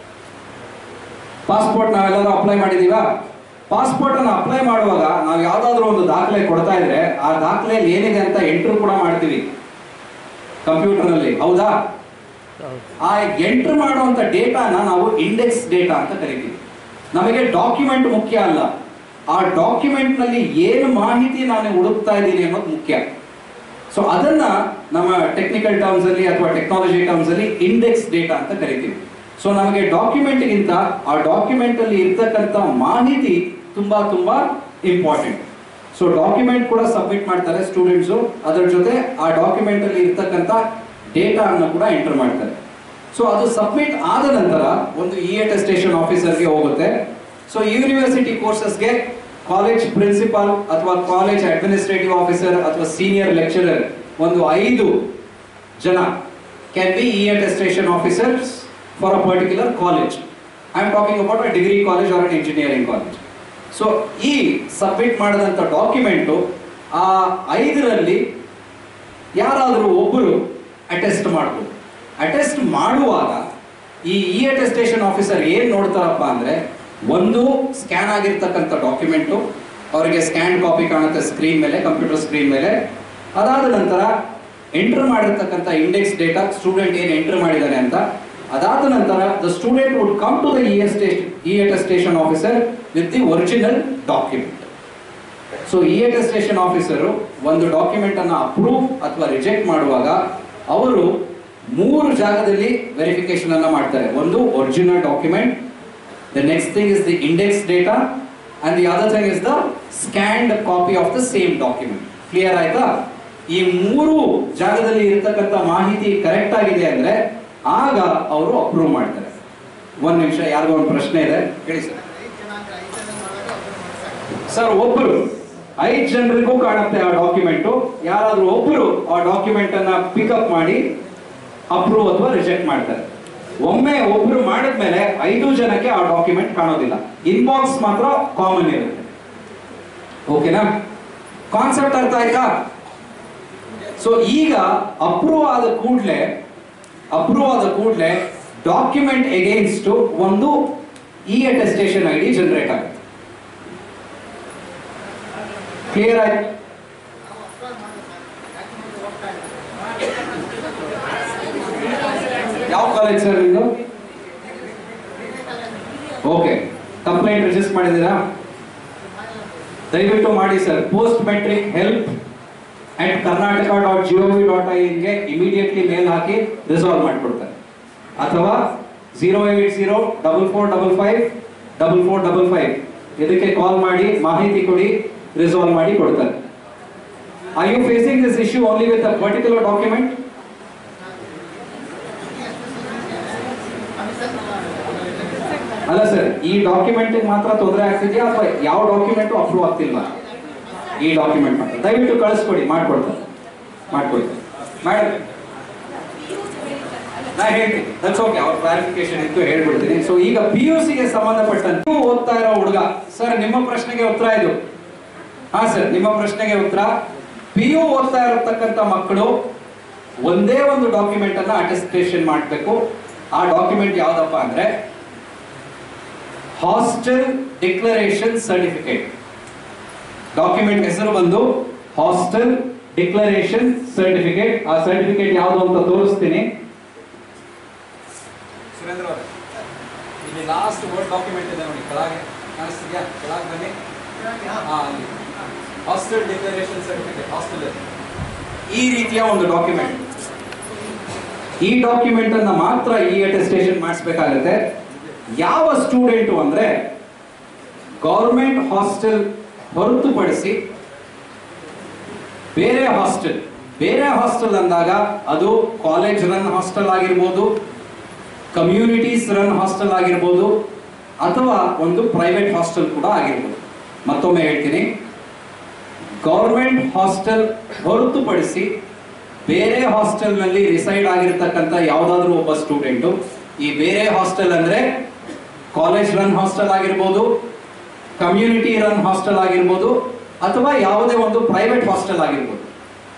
ಪಾಸ್ಪೋರ್ಟ್ ನಾವೆಲ್ಲರೂ ಅಪ್ಲೈ ಮಾಡಿದೀವಾ? ಪಾಸ್ಪೋರ್ಟ್ ಅನ್ನು ಅಪ್ಲೈ ಮಾಡುವಾಗ ನಾವು ಯಾವ್ದಾದ್ರು ಒಂದು ದಾಖಲೆ ಕೊಡ್ತಾ ಇದ್ರೆ ಆ ದಾಖಲೆಯಲ್ಲಿ ಏನಿದೆ ಅಂತ ಎಂಟ್ರಿ ಕೂಡ ಮಾಡ್ತೀವಿ ಕಂಪ್ಯೂಟರ್ ನಲ್ಲಿ, ಹೌದಾ? ಆ ಎಂಟ್ರಿ ಮಾಡುವಂತ ಡೇಟಾನ ನಾವು ಇಂಡೆಕ್ಸ್ ಡೇಟಾ ಅಂತ ಕರಿತೀವಿ. ನಮಗೆ ಡಾಕ್ಯುಮೆಂಟ್ ಮುಖ್ಯ ಅಲ್ಲ, ಆ ಡಾಕ್ಯುಮೆಂಟ್ ನಲ್ಲಿ ಏನು ಮಾಹಿತಿ ನಾನು ಹುಡುಕ್ತಾ ಇದ್ದೀನಿ ಅನ್ನೋದು ಮುಖ್ಯ. ಸೊ ಅದನ್ನ ನಮ್ಮ ಟೆಕ್ನಿಕಲ್ ಟರ್ಮ್ಸ್ ಅಲ್ಲಿ ಅಥವಾ ಟೆಕ್ನಾಲಜಿ ಟರ್ಮ್ಸ್ ಅಲ್ಲಿ ಇಂಡೆಕ್ಸ್ ಡೇಟಾ ಅಂತ ಕರಿತೀವಿ. ಸೊ ನಮಗೆ ಡಾಕ್ಯುಮೆಂಟ್ ಗಿಂತ ಆ ಡಾಕ್ಯುಮೆಂಟ್ ಅಲ್ಲಿ ಇರ್ತಕ್ಕಂಥ ಮಾಹಿತಿ ತುಂಬಾ ತುಂಬಾ ಇಂಪಾರ್ಟೆಂಟ್. ಸೊ ಡಾಕ್ಯುಮೆಂಟ್ ಕೂಡ ಸಬ್ಮಿಟ್ ಮಾಡ್ತಾರೆ ಸ್ಟೂಡೆಂಟ್ಸು, ಅದರ ಜೊತೆ ಆ ಡಾಕ್ಯುಮೆಂಟ್ ಅಲ್ಲಿ ಇರ್ತಕ್ಕಂಥ ಡೇಟಾ ಅನ್ನು ಕೂಡ ಎಂಟರ್ ಮಾಡ್ತಾರೆ. ಸೊ ಅದು ಸಬ್ಮಿಟ್ ಆದ ನಂತರ ಒಂದು ಇ ಅಟೆಸ್ಟೇಷನ್ ಆಫೀಸರ್ಗೆ ಹೋಗುತ್ತೆ. ಸೊ ಯೂನಿವರ್ಸಿಟಿ ಕೋರ್ಸಸ್ಗೆ ಕಾಲೇಜ್ ಪ್ರಿನ್ಸಿಪಾಲ್ ಅಥವಾ ಕಾಲೇಜ್ ಅಡ್ಮಿನಿಸ್ಟ್ರೇಟಿವ್ ಆಫೀಸರ್ ಅಥವಾ ಸೀನಿಯರ್ ಲೆಕ್ಚರರ್ ಒಂದು ಐದು ಜನ can be e attestation officers for a particular college. I am talking about a degree college or an engineering college. So ಈ submit ಮಾಡಿದಂಥ document ಆ ಐದರಲ್ಲಿ ಯಾರಾದರೂ ಒಬ್ಬರು ಅಟೆಸ್ಟ್ ಮಾಡ್ಬೋದು. ಅಟೆಸ್ಟ್ ಮಾಡುವಾಗ ಈ ಇ ಅಟೆಸ್ಟೇಷನ್ ಆಫೀಸರ್ ಏನ್ ನೋಡ್ತಾರಪ್ಪ ಅಂದ್ರೆ, ಒಂದು ಸ್ಕ್ಯಾನ್ ಆಗಿರ್ತಕ್ಕಂಥ ಡಾಕ್ಯುಮೆಂಟು ಅವರಿಗೆ ಸ್ಕ್ಯಾನ್ ಕಾಪಿ ಕಾಣುತ್ತೆ ಸ್ಕ್ರೀನ್ ಮೇಲೆ, ಕಂಪ್ಯೂಟರ್ ಸ್ಕ್ರೀನ್ ಮೇಲೆ. ಅದಾದ ನಂತರ ಎಂಟರ್ ಮಾಡಿರ್ತಕ್ಕಂಥ ಇಂಡೆಕ್ಸ್ ಡೇಟಾ ಸ್ಟೂಡೆಂಟ್ ಏನು ಎಂಟರ್ ಮಾಡಿದ್ದಾನೆ ಅಂತ. ಅದಾದ ನಂತರ the student would come to the e attestation e attestation officer with the original document. So e attestation officer ಒಂದು ಡಾಕ್ಯುಮೆಂಟ್ ಅನ್ನ ಅಪ್ರೂವ್ ಅಥವಾ ರಿಜೆಕ್ಟ್ ಮಾಡುವಾಗ ಅವರು ಮೂರು ಜಾಗದಲ್ಲಿ ವೆರಿಫಿಕೇಶನ್ ಅನ್ನ ಮಾಡ್ತಾರೆ. ಒಂದು original document, the next thing is the index data, and the other thing is the scanned copy of the same document. Clear ಆಯ್ತಾ? ಈ ಮೂರು ಜಾಗದಲ್ಲಿ ಇರತಕ್ಕಂಥ ಮಾಹಿತಿ ಕರೆಕ್ಟ್ ಆಗಿದೆ ಅಂದ್ರೆ ಆಗ ಅವರು ಅಪ್ರೂವ್ ಮಾಡ್ತಾರೆ. ಒಂದ್ ನಿಮಿಷ, ಯಾರಿಗೋ ಒಂದು ಪ್ರಶ್ನೆ ಇದೆ, ಹೇಳಿ ಸರ್. ಸರ್ ಒಬ್ಬರು ಐದು ಜನರಿಗೂ ಕಾಣುತ್ತೆ ಆ ಡಾಕ್ಯುಮೆಂಟು, ಯಾರಾದ್ರೂ ಒಬ್ಬರು ಆ ಡಾಕ್ಯುಮೆಂಟ್ ಅನ್ನ ಪಿಕಪ್ ಮಾಡಿ ಅಪ್ರೂವ್ ಅಥವಾ ರಿಜೆಕ್ಟ್ ಮಾಡ್ತಾರೆ. ಒಮ್ಮೆ ಒಬ್ರು ಮಾಡಿದ್ಮೇಲೆ ಐದು ಜನಕ್ಕೆ ಆ ಡಾಕ್ಯುಮೆಂಟ್ ಕಾಣೋದಿಲ್ಲ, ಇನ್ಬಾಕ್ಸ್ ಮಾತ್ರ ಕಾಮನ್ ಇರುತ್ತೆ. ಓಕೆನಾ? ಕಾನ್ಸೆಪ್ಟ್ ಅರ್ಥ ಆಯ್ತಾ? ಸೊ ಈಗ ಅಪ್ರೂವ್ ಆದ ಕೂಡಲೇ ಅಪ್ರೂವ್ ಆದ ಕೂಡಲೇ ಡಾಕ್ಯುಮೆಂಟ್ ಎಗೇನ್ಸ್ಟ್ ಒಂದು e attestation I D generate ಆಗುತ್ತೆ. ಕ್ಲಿಯರ್ ಆಯ್ತು? ಯಾವ ಕಾಲೇಜ್ ಸರ್ ನಿಮ್ದು? ಓಕೆ, ಕಂಪ್ಲೇಂಟ್ ರಿಜಿಸ್ಟರ್ ಮಾಡಿದ್ದೀರಾ? ದಯವಿಟ್ಟು ಮಾಡಿ sir. Post metric help at Karnataka dot G O V dot I ಎನ್ಗೆ ಇಮಿಡಿಯೇಟ್ಲಿ ಮೇಲ್ ಹಾಕಿ ರಿಸಾಲ್ವ್ ಮಾಡಿಕೊಡ್ತಾರೆ. ಅಥವಾ zero eight zero double four double five double four double five ಇದಕ್ಕೆ ಕಾಲ್ ಮಾಡಿ ಮಾಹಿತಿ ಕೊಡಿ, ರಿಸಾಲ್ವ್ ಮಾಡಿ ಕೊಡ್ತಾರೆ. Are you facing this issue only with a particular document? ಅಲ್ಲ ಸರ್, ಈ ಡಾಕ್ಯುಮೆಂಟ್ ಮಾತ್ರ ತೊಂದರೆ ಆಗ್ತಿದೆಯಾ ಅಥವಾ ಯಾವ ಡಾಕ್ಯುಮೆಂಟ್ ಅಪ್ರೂವ್ ಆಗ್ತಿಲ್ವಾ? ಈ ಡಾಕ್ಯುಮೆಂಟ್ ಮಾತ್ರ ದಯವಿಟ್ಟು ಕಳಿಸ್ಕೊಡಿ, ಮಾಡ್ಕೊಡ್ತಾರೆ ಮಾಡ್ಕೊಡ್ತಾರೆ ಮೇಡಮ್. ನಾ ಹೇಳ್ತೀನಿ, ದಟ್ಸ್ ಓಕೆ, ಅವ್ರ ಕ್ಲಾರಿಫಿಕೇಶನ್ ಇತ್ತು, ಹೇಳ್ಬಿಡ್ತೀನಿ. ಸೊ ಈಗ ಪಿ ಯು ಸಿಗೆ ಸಂಬಂಧಪಟ್ಟಂತೆ ನೀವು ಓದ್ತಾ ಇರೋ ಹುಡುಗ, ಸರ್ ನಿಮ್ಮ ಪ್ರಶ್ನೆಗೆ ಉತ್ತರ ಇದು. ಹಾ ಸರ್, ನಿಮ್ಮ ಪ್ರಶ್ನೆಗೆ ಉತ್ತರ. ಪಿ ಯು ಓದ್ತಾ ಇರತಕ್ಕಂಥ ಮಕ್ಕಳು ಒಂದೇ ಒಂದು ಡಾಕ್ಯುಮೆಂಟ್ ಅನ್ನ ಅಟೆಸ್ಟೇಷನ್ ಮಾಡಬೇಕು. ಆ ಡಾಕ್ಯುಮೆಂಟ್ ಯಾವ್ದಪ್ಪ ಅಂದ್ರೆ ಹಾಸ್ಟೆಲ್ ಡಿಕ್ಲರೇಷನ್ ಸರ್ಟಿಫಿಕೇಟ್. ಡಾಕ್ಯುಮೆಂಟ್ ಹೆಸರು ಬಂದು ಹಾಸ್ಟೆಲ್ ಡಿಕ್ಲರೇಷನ್ ಸರ್ಟಿಫಿಕೇಟ್. ಆ ಸರ್ಟಿಫಿಕೇಟ್ ಯಾವುದು ಅಂತ ತೋರಿಸ್ತೀನಿ. ಸುರೇಂದ್ರ ಅವರೇ, ಇಲ್ಲಿ ಲಾಸ್ಟ್ ವರ್ಡ್ ಡಾಕ್ಯುಮೆಂಟ್ ಇದೆ ನೋಡಿ, ಕೆಳಗೆ ಕಾಣಿಸ್ತಿದ್ಯಾ? ಕೆಳಗೆ ಬನ್ನಿ. ಹಾಸ್ಟೆಲ್ ಡಿಕ್ಲರೇಷನ್ ಸರ್ಟಿಫಿಕೇಟ್, ಹಾಸ್ಟೆಲ್ ಈ ರೀತಿಯ ಒಂದು ಡಾಕ್ಯುಮೆಂಟ್. ಈ ಡಾಕ್ಯುಮೆಂಟ್ ಅನ್ನ ಮಾತ್ರ ಈ ಅಟೆಸ್ಟೇಷನ್ ಮಾಡಿಸಬೇಕಾಗುತ್ತೆ. ಯಾವ ಸ್ಟೂಡೆಂಟ್ ಅಂದ್ರೆ ಗೌರ್ಮೆಂಟ್ ಹಾಸ್ಟೆಲ್ ಹೊರತುಪಡಿಸಿ ಬೇರೆ ಹಾಸ್ಟೆಲ್. ಬೇರೆ ಹಾಸ್ಟೆಲ್ ಅಂದಾಗ ಅದು ಕಾಲೇಜ್ ರನ್ ಹಾಸ್ಟೆಲ್ ಆಗಿರ್ಬೋದು, ಕಮ್ಯುನಿಟೀಸ್ ರನ್ ಹಾಸ್ಟೆಲ್ ಆಗಿರ್ಬೋದು, ಅಥವಾ ಒಂದು ಪ್ರೈವೇಟ್ ಹಾಸ್ಟೆಲ್ ಕೂಡ ಆಗಿರ್ಬೋದು. ಮತ್ತೊಮ್ಮೆ ಹೇಳ್ತೀನಿ, ಗೌರ್ಮೆಂಟ್ ಹಾಸ್ಟೆಲ್ ಹೊರತುಪಡಿಸಿ ಬೇರೆ ಹಾಸ್ಟೆಲ್ ನಲ್ಲಿ ರಿಸೈಡ್ ಆಗಿರ್ತಕ್ಕಂಥ ಯಾವುದಾದ್ರೂ ಒಬ್ಬ ಸ್ಟೂಡೆಂಟು, ಈ ಬೇರೆ ಹಾಸ್ಟೆಲ್ ಅಂದ್ರೆ ಕಾಲೇಜ್ ರನ್ ಹಾಸ್ಟೆಲ್ ಆಗಿರ್ಬೋದು, ಕಮ್ಯುನಿಟಿ ರನ್ ಹಾಸ್ಟೆಲ್ ಆಗಿರ್ಬೋದು, ಅಥವಾ ಯಾವುದೇ ಒಂದು ಪ್ರೈವೇಟ್ ಹಾಸ್ಟೆಲ್ ಆಗಿರ್ಬೋದು.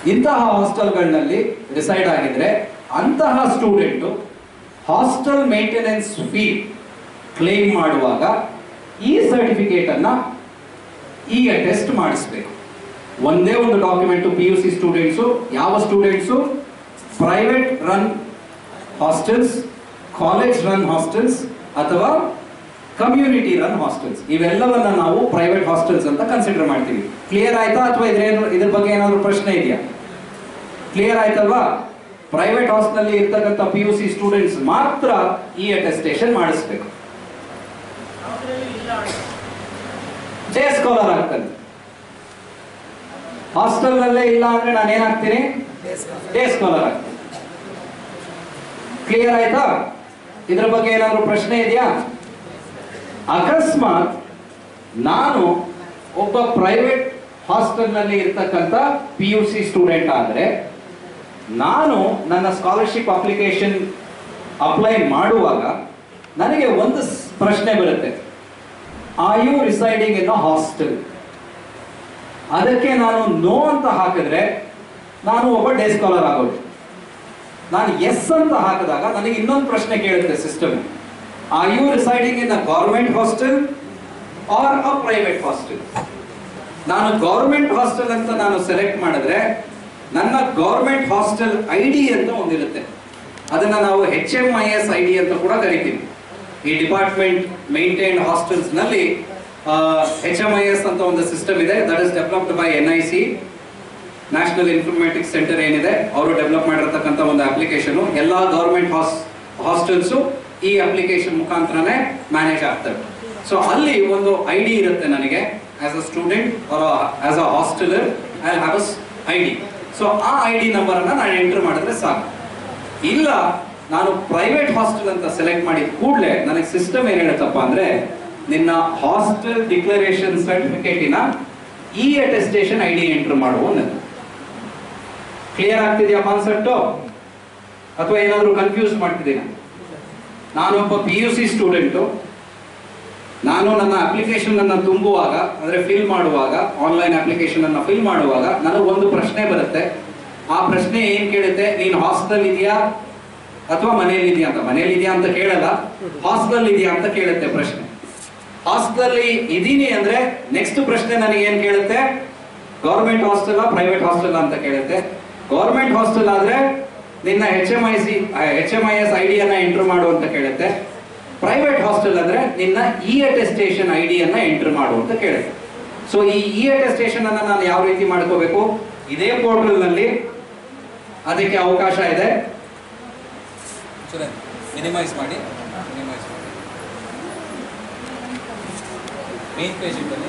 ಇಂತಹ ಹಾಸ್ಟೆಲ್ಗಳಲ್ಲಿ ರಿಸೈಡ್ ಆಗಿದ್ರೆ ಅಂತಹ student hostel maintenance fee claim ಮಾಡುವಾಗ ಈ ಸರ್ಟಿಫಿಕೇಟ್ ಅನ್ನ ಈಗ ಟೆಸ್ಟ್ ಮಾಡಿಸ್ಬೇಕು. ಒಂದೇ ಒಂದು document P U C students, ಯಾವ students private run hostels, college run hostels ಅಥವಾ ಕಮ್ಯುನಿಟಿ ರನ್ ಹಾಸ್ಟೆಲ್ಸ್, ಇವೆಲ್ಲವನ್ನ ನಾವು ಪ್ರೈವೇಟ್ ಹಾಸ್ಟೆಲ್ಸ್ ಅಂತ ಕನ್ಸಿಡರ್ ಮಾಡ್ತೀವಿ. ಕ್ಲಿಯರ್ ಆಯ್ತಾ ಅಥವಾ ಇದ್ರ ಇದ್ರ ಬಗ್ಗೆ ಏನಾದ್ರು ಪ್ರಶ್ನೆ ಇದೆಯಾ? ಕ್ಲಿಯರ್ ಆಯ್ತಲ್ವಾ? ಪ್ರೈವೇಟ್ ಹಾಸ್ಟೆಲ್ ಇರ್ತಕ್ಕಂಥ ಪಿ ಯು ಸಿ ಸ್ಟೂಡೆಂಟ್ಸ್ ಮಾತ್ರ ಈ ಅಟೆಸ್ಟೇಷನ್ ಮಾಡಿಸ್ಬೇಕು. ಡೇ ಸ್ಕಾಲರ್ ಆಗ್ತಾನೆ. ಹಾಸ್ಟೆಲ್ ನಲ್ಲೇ ಇಲ್ಲ ಅಂದ್ರೆ ನಾನು ಏನಾಗ್ತೀನಿ? ಡೇ ಸ್ಕಾಲರ್ ಆಗ್ತೀನಿ. ಕ್ಲಿಯರ್ ಆಯ್ತಾ? ಇದ್ರ ಬಗ್ಗೆ ಏನಾದ್ರು ಪ್ರಶ್ನೆ ಇದೆಯಾ? ಅಕಸ್ಮಾತ್ ನಾನು ಒಬ್ಬ ಪ್ರೈವೇಟ್ ಹಾಸ್ಟೆಲ್ ನಲ್ಲಿ ಇರ್ತಕ್ಕಂಥ ಪಿ ಯು ಸಿ ಸ್ಟೂಡೆಂಟ್ ಆದ್ರೆ ನಾನು ನನ್ನ ಸ್ಕಾಲರ್ಶಿಪ್ ಅಪ್ಲಿಕೇಶನ್ ಅಪ್ಲೈ ಮಾಡುವಾಗ ನನಗೆ ಒಂದು ಪ್ರಶ್ನೆ ಬರುತ್ತೆ, are you residing in a hostel? ಅದಕ್ಕೆ ನಾನು ನೋ ಅಂತ ಹಾಕಿದ್ರೆ ನಾನು ಒಬ್ಬ ಡೇ ಸ್ಕಾಲರ್ ಆಗೋದು. ನಾನು ಎಸ್ ಅಂತ ಹಾಕಿದಾಗ ನನಗೆ ಇನ್ನೊಂದು ಪ್ರಶ್ನೆ ಕೇಳುತ್ತೆ system, are you residing in a government hostel or a private hostel? ನಾನು ಗೌರ್ಮೆಂಟ್ ಹಾಸ್ಟೆಲ್ ಅಂತ ನಾನು ಸೆಲೆಕ್ಟ್ ಮಾಡಿದ್ರೆ ನನ್ನ ಗೌರ್ಮೆಂಟ್ ಹಾಸ್ಟೆಲ್ ಐ ಡಿ ಅಂತ ಒಂದಿರುತ್ತೆ, ಅದನ್ನ ನಾವು H M I S I D ಅಂತ ಕೂಡ ಕರಿತೀವಿ. ಈ ಡಿಪಾರ್ಟ್ಮೆಂಟ್ ಮೇಂಟೈನ್ ಹಾಸ್ಟೆಲ್ಸ್ ನಲ್ಲಿ ಎಚ್ ಎಂ ಐ ಎಸ್ ಅಂತ ಒಂದು ಸಿಸ್ಟಮ್ ಇದೆ. That is developed by N I C, national informatics centre ಏನಿದೆ, ಅವರು ಡೆವಲಪ್ ಮಾಡಿರ್ತಕ್ಕಂಥ ಒಂದು ಅಪ್ಲಿಕೇಶನ್. ಎಲ್ಲಾ ಗೌರ್ಮೆಂಟ್ ಹಾಸ್ಟೆಲ್ಸ್ ಈ ಅಪ್ಲಿಕೇಶನ್ ಮುಖಾಂತರನೇ ಮ್ಯಾನೇಜ್ ಆಗ್ತವೆ. ಸೊ ಅಲ್ಲಿ ಒಂದು ಐ ಡಿ ಇರುತ್ತೆ ನನಗೆ as a student or as a hosteller, I have a I D. So ಆ ಐ ಡಿ ನಂಬರ್ ಅನ್ನ ನಾನು ಎಂಟರ್ ಮಾಡಿದ್ರೆ ಸಾಕು. ಇಲ್ಲ ನಾನು ಪ್ರೈವೇಟ್ ಹಾಸ್ಟೆಲ್ ಅಂತ ಸೆಲೆಕ್ಟ್ ಮಾಡಿದ ಕೂಡಲೇ ನನಗೆ ಸಿಸ್ಟಮ್ ಏನ್ ಹೇಳುತ್ತಪ್ಪ ಅಂದ್ರೆ, ನಿನ್ನ ಹಾಸ್ಟೆಲ್ ಡಿಕ್ಲರೇಷನ್ ಸರ್ಟಿಫಿಕೇಟಿನ e attestation I D enter ಮಾಡುವ. ಕ್ಲಿಯರ್ ಆಗ್ತಿದೆಯಾ ಕಾನ್ಸೆಪ್ಟು ಅಥವಾ ಏನಾದರೂ ಕನ್ಫ್ಯೂಸ್ ಮಾಡ್ತಿದ್ದೀನ? ನಾನೊಬ್ಬ ಪಿ ಯು ಸಿ ಸ್ಟೂಡೆಂಟು, ನಾನು ನನ್ನ ಅಪ್ಲಿಕೇಶನ್ ಅನ್ನು ತುಂಬುವಾಗ ಅಂದ್ರೆ ಫಿಲ್ ಮಾಡುವಾಗ, ಆನ್ಲೈನ್ ಅಪ್ಲಿಕೇಶನ್ ಅನ್ನು ಫಿಲ್ ಮಾಡುವಾಗ ನನಗೆ ಒಂದು ಪ್ರಶ್ನೆ ಬರುತ್ತೆ. ಆ ಪ್ರಶ್ನೆ ಏನ್ ಕೇಳುತ್ತೆ, ನೀನು ಹಾಸ್ಟೆಲ್ ಇದೆಯಾ ಅಥವಾ ಮನೇಲಿ ಇದೆಯಾ ಅಂತ. ಮನೇಲಿ ಇದೆಯಾ ಅಂತ ಕೇಳಲ್ಲ, ಹಾಸ್ಟೆಲ್ ಇದೆಯಾ ಅಂತ ಕೇಳುತ್ತೆ ಪ್ರಶ್ನೆ. ಹಾಸ್ಟೆಲ್ ಇದೀನಿ ಅಂದ್ರೆ ನೆಕ್ಸ್ಟ್ ಪ್ರಶ್ನೆ ನನಗೆ ಏನ್ ಕೇಳುತ್ತೆ, ಗೌರ್ಮೆಂಟ್ ಹಾಸ್ಟೆಲ್ ಪ್ರೈವೇಟ್ ಹಾಸ್ಟೆಲ್ ಅಂತ ಕೇಳುತ್ತೆ. ಗೌರ್ಮೆಂಟ್ ಹಾಸ್ಟೆಲ್ ಆದ್ರೆ ನಿನ್ನ H M I C H M I S I D ಅನ್ನ ಎಂಟರ್ ಮಾಡು ಅಂತ ಕೇಳುತ್ತೆ. ಪ್ರೈವೇಟ್ ಹಾಸ್ಟೆಲ್ ಅಂದ್ರೆ ನಿನ್ನ ಇ ಅಟೆಸ್ಟೇಷನ್ ಐ ಡಿ ಅನ್ನ ಎಂಟರ್ ಮಾಡು ಅಂತ ಕೇಳುತ್ತೆ. ಸೊ ಈ ಇ ಅಟೆಸ್ಟೇಷನ್ ಅನ್ನ ನಾನು ಯಾವ ರೀತಿ ಮಾಡ್ಕೋಬೇಕು? ಇದೇ ಪೋರ್ಟಲ್ ನಲ್ಲಿ ಅದಕ್ಕೆ ಅವಕಾಶ ಇದೆ. ಮಿನಿಮೈಸ್ ಮಾಡಿ, ಮಿನಿಮೈಸ್ ಮಾಡಿ ಮೇನ್ ಪೇಜ್ ಇದ್ದಲ್ಲಿ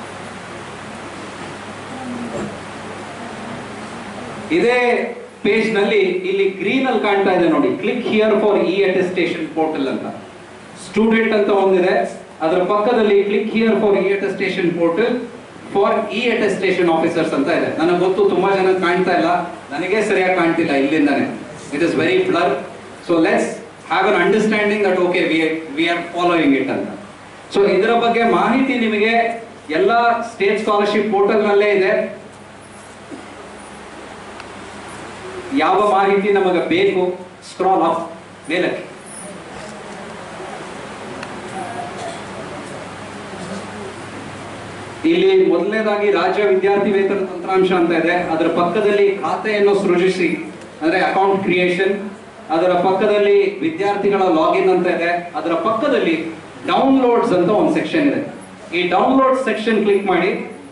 ಇದೇ ಪೇಜ್ ನಲ್ಲಿ ಇಲ್ಲಿ ಗ್ರೀನ್ ಅಲ್ಲಿ ಕಾಣ್ತಾ ಇದೆ ನೋಡಿ, click here for e attestation portal ಅಂತ ಸ್ಟೂಡೆಂಟ್ ಅಂತ ಒಂದಿದೆ. ಅದರ ಪಕ್ಕದಲ್ಲಿ click here for e attestation portal for e attestation officers ಅಂತ ಇದೆ. ನನಗೆ ಗೊತ್ತು ತುಂಬಾ ಜನ ಕಾಣ್ತಾ ಇಲ್ಲ, ನನಗೆ ಸರಿಯಾಗಿ ಕಾಣ್ತಿಲ್ಲ ಇಲ್ಲಿಂದಾನೆ. It is very blur. So let's have an understanding that okay we we are following it ಅಂತ. ಸೊ ಇದರ ಬಗ್ಗೆ ಮಾಹಿತಿ ನಿಮಗೆ ಎಲ್ಲ ಸ್ಟೇಟ್ ಸ್ಕಾಲರ್ಶಿಪ್ ಪೋರ್ಟಲ್ ನಲ್ಲೇ ಇದೆ. ಯಾವ ಮಾಹಿತಿ ನಮಗೆ ಬೇಕು ಸ್ಕ್ರಾಲ್ ಅಪ್ ಮೇಲಕ್ಕೆ. ಇಲ್ಲಿ ಮೊದಲನೇದಾಗಿ ರಾಜ್ಯ ವಿದ್ಯಾರ್ಥಿ ವೇತನ ತಂತ್ರಾಂಶ ಅಂತ ಇದೆ. ಅದರ ಪಕ್ಕದಲ್ಲಿ ಖಾತೆಯನ್ನು ಸೃಜಿಸಿ ಅಂದ್ರೆ ಅಕೌಂಟ್ ಕ್ರಿಯೇಷನ್. ಅದರ ಪಕ್ಕದಲ್ಲಿ ವಿದ್ಯಾರ್ಥಿಗಳ ಲಾಗಿನ್ ಅಂತ ಇದೆ. ಅದರ ಪಕ್ಕದಲ್ಲಿ ಡೌನ್ಲೋಡ್ಸ್ ಅಂತ ಒಂದು ಸೆಕ್ಷನ್ ಇದೆ. ಈ ಡೌನ್ಲೋಡ್ ಸೆಕ್ಷನ್ ಕ್ಲಿಕ್ ಮಾಡಿ.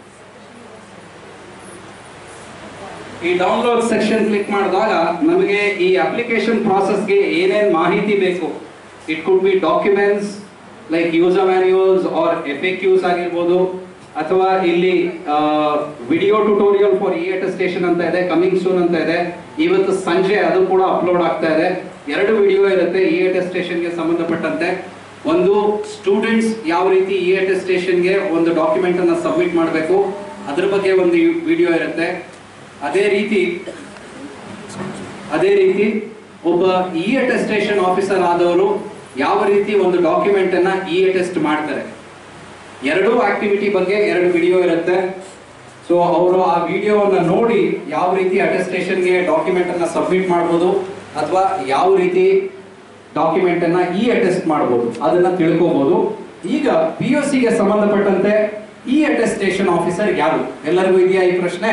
ಈ ಡೌನ್ಲೋಡ್ ಸೆಕ್ಷನ್ ಕ್ಲಿಕ್ ಮಾಡಿದಾಗ ನಮಗೆ ಈ ಅಪ್ಲಿಕೇಶನ್ ಪ್ರಾಸೆಸ್ಗೆ ಏನೇನು ಮಾಹಿತಿ ಬೇಕು, it could be documents like user manuals or F A Qs ಆಗಿರ್ಬೋದು, ಅಥವಾ ಇಲ್ಲಿ video tutorial for e attestation ಅಂತ ಇದೆ, ಕಮಿಂಗ್ ಸೂನ್ ಅಂತ ಇದೆ. ಇವತ್ತು ಸಂಜೆ ಅದು ಕೂಡ ಅಪ್ಲೋಡ್ ಆಗ್ತಾ ಇದೆ. ಎರಡು ವಿಡಿಯೋ ಇರುತ್ತೆ ಇ ಅಟೆಸ್ಟೇಷನ್ಗೆ ಸಂಬಂಧಪಟ್ಟಂತೆ. ಒಂದು ಸ್ಟೂಡೆಂಟ್ಸ್ ಯಾವ ರೀತಿ ಇ ಅಟೆಸ್ಟೇಷನ್ಗೆ ಒಂದು ಡಾಕ್ಯುಮೆಂಟ್ ಅನ್ನ ಸಬ್ಮಿಟ್ ಮಾಡಬೇಕು ಅದ್ರ ಬಗ್ಗೆ ಒಂದು ವಿಡಿಯೋ ಇರುತ್ತೆ. ಅದೇ ರೀತಿ ಅದೇ ರೀತಿ ಒಬ್ಬ ಇ ಅಟೆಸ್ಟೇಷನ್ ಆಫೀಸರ್ ಆದವರು ಯಾವ ರೀತಿ ಒಂದು ಡಾಕ್ಯುಮೆಂಟ್ ಅನ್ನ ಇ ಅಟೆಸ್ಟ್ ಮಾಡ್ತಾರೆ, ಎರಡೂ ಆಕ್ಟಿವಿಟಿ ಬಗ್ಗೆ ಎರಡು ವಿಡಿಯೋ ಇರುತ್ತೆ. ಸೊ ಅವರು ಆ ವಿಡಿಯೋವನ್ನು ನೋಡಿ ಯಾವ ರೀತಿ ಅಟೆಸ್ಟೇಷನ್ಗೆ ಡಾಕ್ಯುಮೆಂಟ್ ಅನ್ನ ಸಬ್ಮಿಟ್ ಮಾಡ್ಬೋದು ಅಥವಾ ಯಾವ ರೀತಿ ಡಾಕ್ಯುಮೆಂಟ್ ಅನ್ನ ಇ ಅಟೆಸ್ಟ್ ಮಾಡ್ಬೋದು ಅದನ್ನ ತಿಳ್ಕೋಬಹುದು. ಈಗ ಪಿ ಯು ಸಿಗೆ ಸಂಬಂಧಪಟ್ಟಂತೆ ಇ ಅಟೆಸ್ಟೇಷನ್ ಆಫೀಸರ್ ಯಾರು ಎಲ್ಲರಿಗೂ ಇದೆಯಾ ಈ ಪ್ರಶ್ನೆ?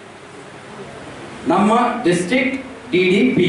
ನಮ್ಮ ಡಿಸ್ಟ್ರಿಕ್ಟ್ ಡಿ ಡಿ ಪಿ,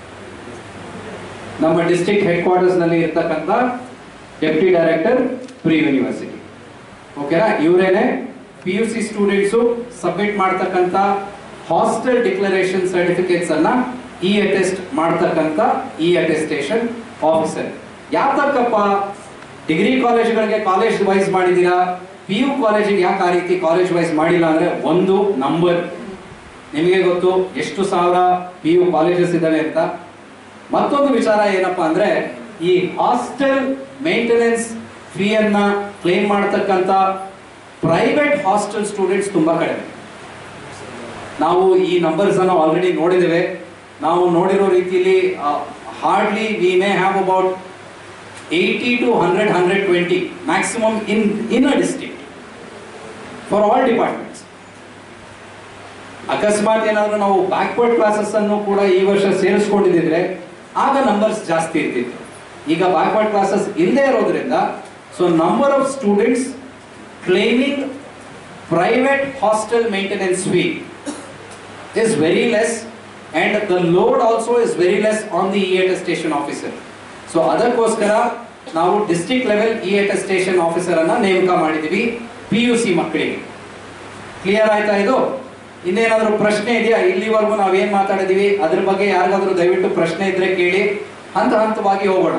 ನಮ್ಮ ಡಿಸ್ಟ್ರಿಕ್ಟ್ ಹೆಡ್ ಕ್ವಾರ್ಟರ್ಸ್ ನಲ್ಲಿ ಇರ್ತಕ್ಕಂಥ ಡೆಪ್ಟಿ ಡೈರೆಕ್ಟರ್ ಪ್ರಿ ಯೂನಿವರ್ಸಿಟಿ. ಓಕೆನಾ? ಇವರೇನೆ P U C students submit ಮಾಡ್ತಕ್ಕಂಥ ಹಾಸ್ಟೆಲ್ ಡಿಕ್ಲರೇಷನ್ ಸರ್ಟಿಫಿಕೇಟ್ಸ್ ಅನ್ನ ಇ ಅಟೆಸ್ಟ್ ಮಾಡ್ತಕ್ಕಂಥ ಇ ಅಟೆಸ್ಟೇಷನ್ ಆಫೀಸರ್. ಯಾತಕ್ಕಪ್ಪ ಡಿಗ್ರಿ ಕಾಲೇಜ್ಗಳಿಗೆ ಕಾಲೇಜ್ ವೈಸ್ ಮಾಡಿದ್ದೀರಾ, ಪಿ ಯು ಕಾಲೇಜಿಗೆ ಯಾಕೆ ಆ ರೀತಿ ಕಾಲೇಜ್ ವೈಸ್ ಮಾಡಿಲ್ಲ ಅಂದ್ರೆ, ಒಂದು ನಂಬರ್ ನಿಮಗೆ ಗೊತ್ತು ಎಷ್ಟು ಸಾವಿರ ಪಿ ಯು ಕಾಲೇಜಸ್ ಇದ್ದಾವೆ ಅಂತ. ಮತ್ತೊಂದು ವಿಚಾರ ಏನಪ್ಪಾ ಅಂದ್ರೆ, ಈ ಹಾಸ್ಟೆಲ್ ಮೇಂಟೆನೆನ್ಸ್ ಫೀಯನ್ನ ಕ್ಲೇಮ್ ಮಾಡತಕ್ಕಂಥ ಪ್ರೈವೇಟ್ ಹಾಸ್ಟೆಲ್ ಸ್ಟೂಡೆಂಟ್ಸ್ ತುಂಬಾ ಕಡಿಮೆ. ನಾವು ಈ ನಂಬರ್ಸ್ ಅನ್ನು ಆಲ್ರೆಡಿ ನೋಡಿದ್ದೇವೆ. ನಾವು ನೋಡಿರೋ ರೀತಿಯಲ್ಲಿ hardly we may have about eighty to hundred hundred twenty maximum in in a district for all departments. ಅಕಸ್ಮಾತ್ ಏನಾದರೂ ನಾವು ಬ್ಯಾಕ್ವರ್ಡ್ ಕ್ಲಾಸಸ್ ಅನ್ನು ಕೂಡ ಈ ವರ್ಷ ಸೇರಿಸ್ಕೊಂಡಿದ್ರೆ ಆಗ ನಂಬರ್ಸ್ ಜಾಸ್ತಿ ಇರ್ತಿತ್ತು. ಈಗ ಬ್ಯಾಕ್ವರ್ಡ್ ಕ್ಲಾಸಸ್ ಇಲ್ಲದೆ ಇರೋದ್ರಿಂದ so number of students claiming private hostel maintenance fee is very less and the load also is very less on the e-attestation officer. So ಅದಕ್ಕೋಸ್ಕರ ನಾವು ಡಿಸ್ಟ್ರಿಕ್ಟ್ ಲೆವೆಲ್ e-attestation ಆಫೀಸರ್ ಅನ್ನ ನೇಮಕ ಮಾಡಿದೀವಿ ಪಿ ಯು ಸಿ ಮಕ್ಕಳಿಗೆ. Clear ಆಯ್ತಾ ಇದು? ಇನ್ನೇನಾದ್ರೂ ಪ್ರಶ್ನೆ ಇದೆಯಾ? ಇಲ್ಲಿವರೆಗೂ ನಾವೇನ್ ಮಾತಾಡಿದೀವಿ ಅದ್ರ ಬಗ್ಗೆ ಯಾರಿಗಾದ್ರೂ ದಯವಿಟ್ಟು ಪ್ರಶ್ನೆ ಇದ್ರೆ ಕೇಳಿ, ಹಂತ ಹಂತವಾಗಿ ಹೋಗೋಣ.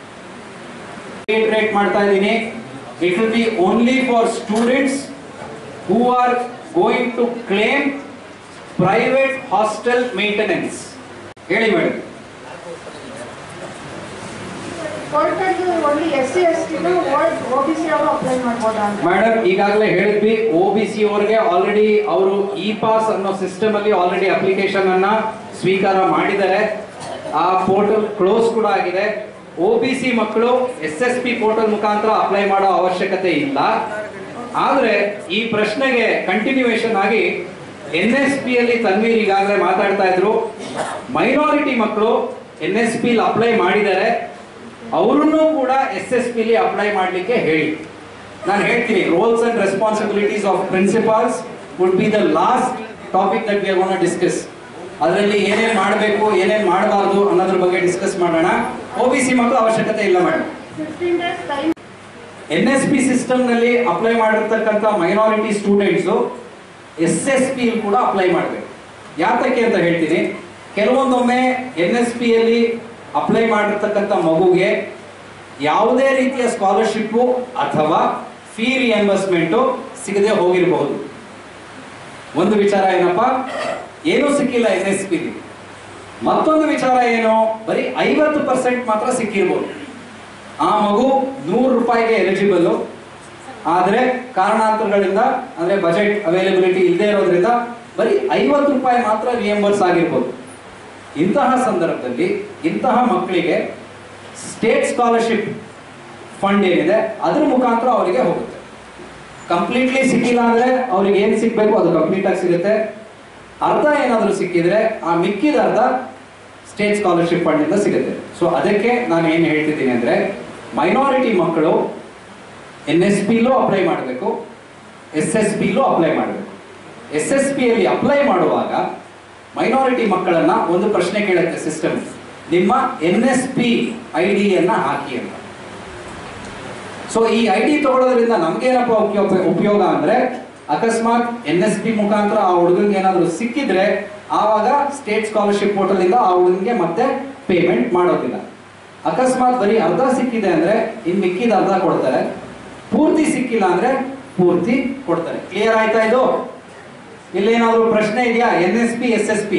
ರೇಟ್ ಮಾಡ್ತಾ ಇದ್ದೀನಿ. It will be only for students who are going to claim private hostel maintenance. ಹೇಳಿ ಮೇಡಮ್. ಮೇಡಮ್ ಈಗಾಗಲೇ ಹೇಳಿದ್ವಿ, ಒ ಬಿ ಸಿ ಅವರಿಗೆ ಆಲ್ರೆಡಿ ಅವರು ಇ ಪಾಸ್ ಅನ್ನೋ ಸಿಸ್ಟಮ್ ಅಲ್ಲಿ ಆಲ್ರೆಡಿ ಅಪ್ಲಿಕೇಶನ್ ಅನ್ನ ಸ್ವೀಕಾರ ಮಾಡಿದ್ದಾರೆ. ಆ ಪೋರ್ಟಲ್ ಕ್ಲೋಸ್ ಕೂಡ ಆಗಿದೆ. ಒ ಬಿ ಸಿ ಮಕ್ಕಳು ಎಸ್ ಎಸ್ ಪಿ ಪೋರ್ಟಲ್ ಮುಖಾಂತರ ಅಪ್ಲೈ ಮಾಡೋ ಅವಶ್ಯಕತೆ ಇಲ್ಲ. ಆದ್ರೆ ಈ ಪ್ರಶ್ನೆಗೆ ಕಂಟಿನ್ಯೂಯೇಷನ್ ಆಗಿ ಎನ್ ಎಸ್ ಪಿ ಅಲ್ಲಿ ತನ್ವೀರ್ ಈಗಾಗಲೇ ಮಾತಾಡ್ತಾ ಇದ್ರು, ಮೈನಾರಿಟಿ ಮಕ್ಕಳು ಎನ್ ಎಸ್ ಪಿ ಅಪ್ಲೈ ಮಾಡಿದ್ದಾರೆ, ಅವರನ್ನು ಕೂಡ ಎಸ್ ಎಸ್ ಪಿ ಅಲ್ಲಿ ಅಪ್ಲೈ ಮಾಡಲಿಕ್ಕೆ ಹೇಳಿ. ನಾನು ಹೇಳ್ತೀನಿ, roles and responsibilities of principals would be the last topic that we are gonna discuss. ಅದರಲ್ಲಿ ಏನೇನ್ ಮಾಡಬೇಕು ಏನೇನ್ ಮಾಡಬಾರ್ದು ಅನ್ನೋದ್ರ ಬಗ್ಗೆ ಡಿಸ್ಕಸ್ ಮಾಡೋಣ. ಒ ಬಿ ಸಿ ಮಕ್ಕಳು ಅವಶ್ಯಕತೆ ಇಲ್ಲ madam. N S P system ನಲ್ಲಿ ಅಪ್ಲೈ ಮಾಡಿರ್ತಕ್ಕಂಥ minority students S S P ಕೂಡ ಅಪ್ಲೈ ಮಾಡಬೇಕು. ಯಾತಕ್ಕೆ ಅಂತ ಹೇಳ್ತೀನಿ. ಕೆಲವೊಂದೊಮ್ಮೆ ಎನ್ ಎಸ್ ಪಿ ಯಲ್ಲಿ ಅಪ್ಲೈ ಮಾಡಿರ್ತಕ್ಕಂಥ ಮಗುಗೆ ಯಾವುದೇ ರೀತಿಯ ಸ್ಕಾಲರ್ಶಿಪ್ ಅಥವಾ ಫೀ ರಿಯಂಬರ್ಸ್ಮೆಂಟ್ ಸಿಗದೆ ಹೋಗಿರಬಹುದು. ಒಂದು ವಿಚಾರ ಏನಪ್ಪಾ, ಏನೂ ಸಿಕ್ಕಿಲ್ಲ ಎನ್ ಎಸ್ ಪಿ. ಮತ್ತೊಂದು ವಿಚಾರ ಏನು, ಬರೀ ಐವತ್ತು ಪರ್ಸೆಂಟ್ ಮಾತ್ರ ಸಿಕ್ಕಿರ್ಬೋದು. ಆ ಮಗು ನೂರು ರೂಪಾಯಿಗೆ ಎಲಿಜಿಬಲ್, ಆದ್ರೆ ಕಾರಣಾಂತರಗಳಿಂದ ಅಂದ್ರೆ ಬಜೆಟ್ ಅವೈಲಬಿಲಿಟಿ ಇಲ್ಲದೆ ಇರೋದ್ರಿಂದ ಬರೀ ಐವತ್ತು ರೂಪಾಯಿ ಮಾತ್ರ ರಿಯಂಬರ್ಸ್ ಆಗಿರ್ಬೋದು. ಇಂತಹ ಸಂದರ್ಭದಲ್ಲಿ ಇಂತಹ ಮಕ್ಕಳಿಗೆ ಸ್ಟೇಟ್ ಸ್ಕಾಲರ್ಶಿಪ್ ಫಂಡ್ ಏನಿದೆ ಅದ್ರ ಮುಖಾಂತರ ಅವರಿಗೆ ಹೋಗುತ್ತೆ. ಕಂಪ್ಲೀಟ್ಲಿ ಸಿಕ್ಕಿಲ್ಲ ಅಂದ್ರೆ ಅವ್ರಿಗೆ ಏನ್ ಸಿಗ್ಬೇಕು ಅದು ಕಂಪ್ಲೀಟ್ ಆಗಿ ಸಿಗುತ್ತೆ. ಅರ್ಧ ಏನಾದರೂ ಸಿಕ್ಕಿದ್ರೆ ಆ ಮಿಕ್ಕಿದ ಅರ್ಧ ಸ್ಟೇಟ್ ಸ್ಕಾಲರ್ಶಿಪ್ ಫಂಡ್ ಇಂದ ಸಿಗುತ್ತೆ. ಸೊ ಅದಕ್ಕೆ ನಾನು ಏನು ಹೇಳ್ತಿದ್ದೀನಿ ಅಂದ್ರೆ, ಮೈನಾರಿಟಿ ಮಕ್ಕಳು ಎನ್ ಎಸ್ ಪಿಲೂ ಅಪ್ಲೈ ಮಾಡಬೇಕು, ಎಸ್ ಎಸ್ ಪಿಲೂ ಅಪ್ಲೈ ಮಾಡಬೇಕು. ಎಸ್ ಎಸ್ ಪಿ ಅಲ್ಲಿ ಅಪ್ಲೈ ಮಾಡುವಾಗ ಮೈನಾರಿಟಿ ಮಕ್ಕಳನ್ನ ಒಂದು ಪ್ರಶ್ನೆ ಕೇಳುತ್ತೆ ಸಿಸ್ಟಮ್, ನಿಮ್ಮ ಎನ್ ಎಸ್ ಪಿ ಐ ಡಿಯನ್ನ ಹಾಕಿ ಅಂತ. ಸೊ ಈ ಐ ಡಿ ತಗೊಳ್ಳೋದ್ರಿಂದ ನಮ್ಗೇನಪ್ಪ ಉಪಯೋಗ ಉಪಯೋಗ ಅಂದ್ರೆ, ಅಕಸ್ಮಾತ್ ಎನ್ ಎಸ್ ಪಿ ಮುಖಾಂತರ ಆ ಹುಡುಗನ್ಗೆ ಏನಾದರೂ ಸಿಕ್ಕಿದ್ರೆ ಆವಾಗ ಸ್ಟೇಟ್ ಸ್ಕಾಲರ್ಶಿಪ್ ಪೋರ್ಟಲ್ ಇಂದ ಆ ಹುಡುಗನ್ಗೆ ಮತ್ತೆ ಪೇಮೆಂಟ್ ಮಾಡೋದಿಲ್ಲ. ಅಕಸ್ಮಾತ್ ಬರೀ ಅರ್ಧ ಸಿಕ್ಕಿದೆ ಅಂದ್ರೆ ಇನ್ ಮಿಕ್ಕಿದ ಅರ್ಧ ಕೊಡ್ತಾರೆ, ಪೂರ್ತಿ ಸಿಕ್ಕಿಲ್ಲ ಅಂದ್ರೆ ಪೂರ್ತಿ ಕೊಡ್ತಾರೆ. ಕ್ಲಿಯರ್ ಆಯ್ತಾ ಇದು? ಇಲ್ಲೇನಾದ್ರೂ ಪ್ರಶ್ನೆ ಇದೆಯಾ? N S P S S P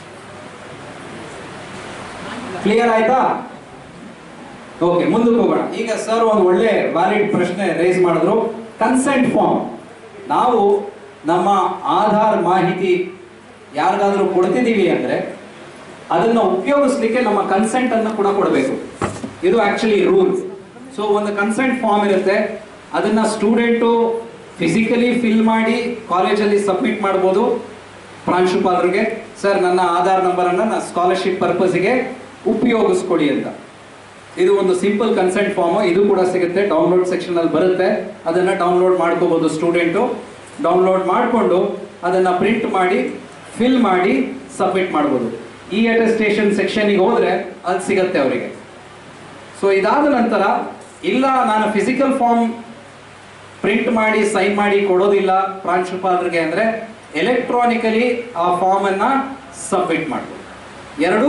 clear ಆಯ್ತಾ? ಓಕೆ, ಮುಂದಕ್ಕೆ ಹೋಗೋಣ. ಈಗ ಸರ್ ಒಂದು ಒಳ್ಳೆ ವ್ಯಾಲಿಡ್ ಪ್ರಶ್ನೆ ರೇಸ್ ಮಾಡಿದ್ರು. ಕನ್ಸೆಂಟ್ ಫಾರ್ಮ್ ನಾವು ನಮ್ಮ ಆಧಾರ್ ಮಾಹಿತಿ ಯಾರಿಗಾದ್ರೂ ಕೊಡ್ತಿದ್ದೀವಿ ಅಂದ್ರೆ ಅದನ್ನ ಉಪಯೋಗಿಸ್ಲಿಕ್ಕೆ ನಮ್ಮ ಕನ್ಸೆಂಟ್ ಅನ್ನು ಕೂಡ ಕೊಡಬೇಕು. ಇದು ಆಕ್ಚುಲಿ ರೂಲ್. ಸೊ ಒಂದು ಕನ್ಸೆಂಟ್ ಫಾರ್ಮ್ ಇರುತ್ತೆ, ಅದನ್ನ ಸ್ಟೂಡೆಂಟು ಫಿಸಿಕಲಿ ಫಿಲ್ ಮಾಡಿ ಕಾಲೇಜಲ್ಲಿ ಸಬ್ಮಿಟ್ ಮಾಡ್ಬೋದು ಪ್ರಾಂಶುಪಾಲರಿಗೆ, ಸರ್ ನನ್ನ ಆಧಾರ್ ನಂಬರನ್ನು ನಾನು ಸ್ಕಾಲರ್ಶಿಪ್ ಪರ್ಪಸ್ಗೆ ಉಪಯೋಗಿಸ್ಕೊಡಿ ಅಂತ. ಇದು ಒಂದು ಸಿಂಪಲ್ ಕನ್ಸೆಂಟ್ ಫಾರ್ಮ್, ಇದು ಕೂಡ ಸಿಗುತ್ತೆ, ಡೌನ್ಲೋಡ್ ಸೆಕ್ಷನ್ ಅಲ್ಲಿ ಬರುತ್ತೆ. ಅದನ್ನ ಡೌನ್ಲೋಡ್ ಮಾಡ್ಕೋಬಹುದು ಸ್ಟೂಡೆಂಟು. ಡೌನ್ಲೋಡ್ ಮಾಡಿಕೊಂಡು ಅದನ್ನ ಪ್ರಿಂಟ್ ಮಾಡಿ ಫಿಲ್ ಮಾಡಿ ಸಬ್ಮಿಟ್ ಮಾಡ್ಬೋದು. ಇ ಅಟೆಸ್ಟೇಷನ್ ಸೆಕ್ಷನ್ಗೆ ಹೋದ್ರೆ ಅದು ಸಿಗುತ್ತೆ ಅವರಿಗೆ. ಸೊ ಇದಾದ ನಂತರ ಇಲ್ಲ ನಾನು ಫಿಸಿಕಲ್ ಫಾರ್ಮ್ ಪ್ರಿಂಟ್ ಮಾಡಿ ಸೈನ್ ಮಾಡಿ ಕೊಡೋದಿಲ್ಲ ಪ್ರಾಂಶುಪಾಲರಿಗೆ ಅಂದ್ರೆ ಎಲೆಕ್ಟ್ರಾನಿಕಲಿ ಆ ಫಾರ್ಮ್ ಅನ್ನ ಸಬ್ಮಿಟ್ ಮಾಡ್ಬೋದು. ಎರಡು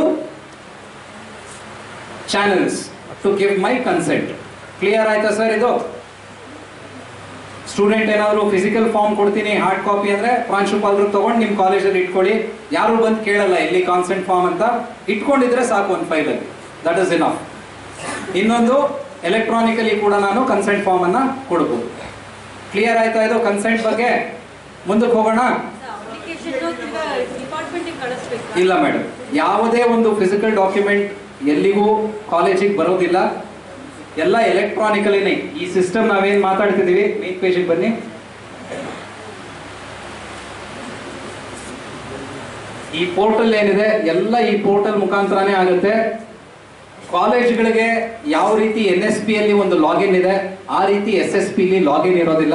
channels to give my consent. Clear ಆಯ್ತಾ ಸರ್? ಇದು ಸ್ಟೂಡೆಂಟ್ ಏನಾದ್ರು ಫಿಸಿಕಲ್ ಫಾರ್ಮ್ ಕೊಡ್ತೀನಿ ಹಾರ್ಡ್ ಕಾಪಿ ಅಂದ್ರೆ ಪ್ರಾಂಶುಪಾಲರು ತಗೊಂಡು ನಿಮ್ಮ ಕಾಲೇಜಲ್ಲಿ ಇಟ್ಕೊಳ್ಳಿ, ಯಾರು ಬಂದು ಕೇಳಲ್ಲ ಎಲ್ಲಿ ಕಾನ್ಸೆಂಟ್ ಫಾರ್ಮ್ ಅಂತ, ಇಟ್ಕೊಂಡಿದ್ರೆ ಸಾಕು ಒಂದು ಫೈಲಲ್ಲಿ, ದಟ್ ಇಸ್ ಇನಫ್. ಇನ್ನೊಂದು ಎಲೆಕ್ಟ್ರಾನಿಕಲಿ ಕೂಡ ನಾನು ಕನ್ಸೆಂಟ್ ಫಾರ್ಮ್ ಅನ್ನ ಕೊಡ್ಬೋದು. ಕ್ಲಿಯರ್ ಆಯ್ತಾ ಇದು ಕನ್ಸೆಂಟ್ ಬಗ್ಗೆ? ಮುಂದಕ್ಕೆ ಹೋಗೋಣ. ಇಲ್ಲ ಮೇಡಮ್, ಯಾವುದೇ ಒಂದು ಫಿಸಿಕಲ್ ಡಾಕ್ಯುಮೆಂಟ್ ಎಲ್ಲಿಗೂ ಕಾಲೇಜಿಗೆ ಬರೋದಿಲ್ಲ, ಎಲ್ಲ ಎಲೆಕ್ಟ್ರಾನಿಕಲಿನೇ. ಈ ಸಿಸ್ಟಮ್ ನಾವೇನ್ ಮಾತಾಡ್ತಿದೀವಿ, ಮೇನ್ ಪೇಜಿಗೆ ಬನ್ನಿ. ಈ ಪೋರ್ಟಲ್ ಏನಿದೆ ಎಲ್ಲ ಈ ಪೋರ್ಟಲ್ ಮುಖಾಂತರನೇ ಆಗುತ್ತೆ. ಕಾಲೇಜ್ಗಳಿಗೆ ಯಾವ ರೀತಿ ಎನ್ ಎಸ್ ಪಿ ಅಲ್ಲಿ ಒಂದು ಲಾಗಿನ್ ಇದೆ ಆ ರೀತಿ ಎಸ್ ಎಸ್ ಪಿ ಲಾಗಿನ್ ಇರೋದಿಲ್ಲ.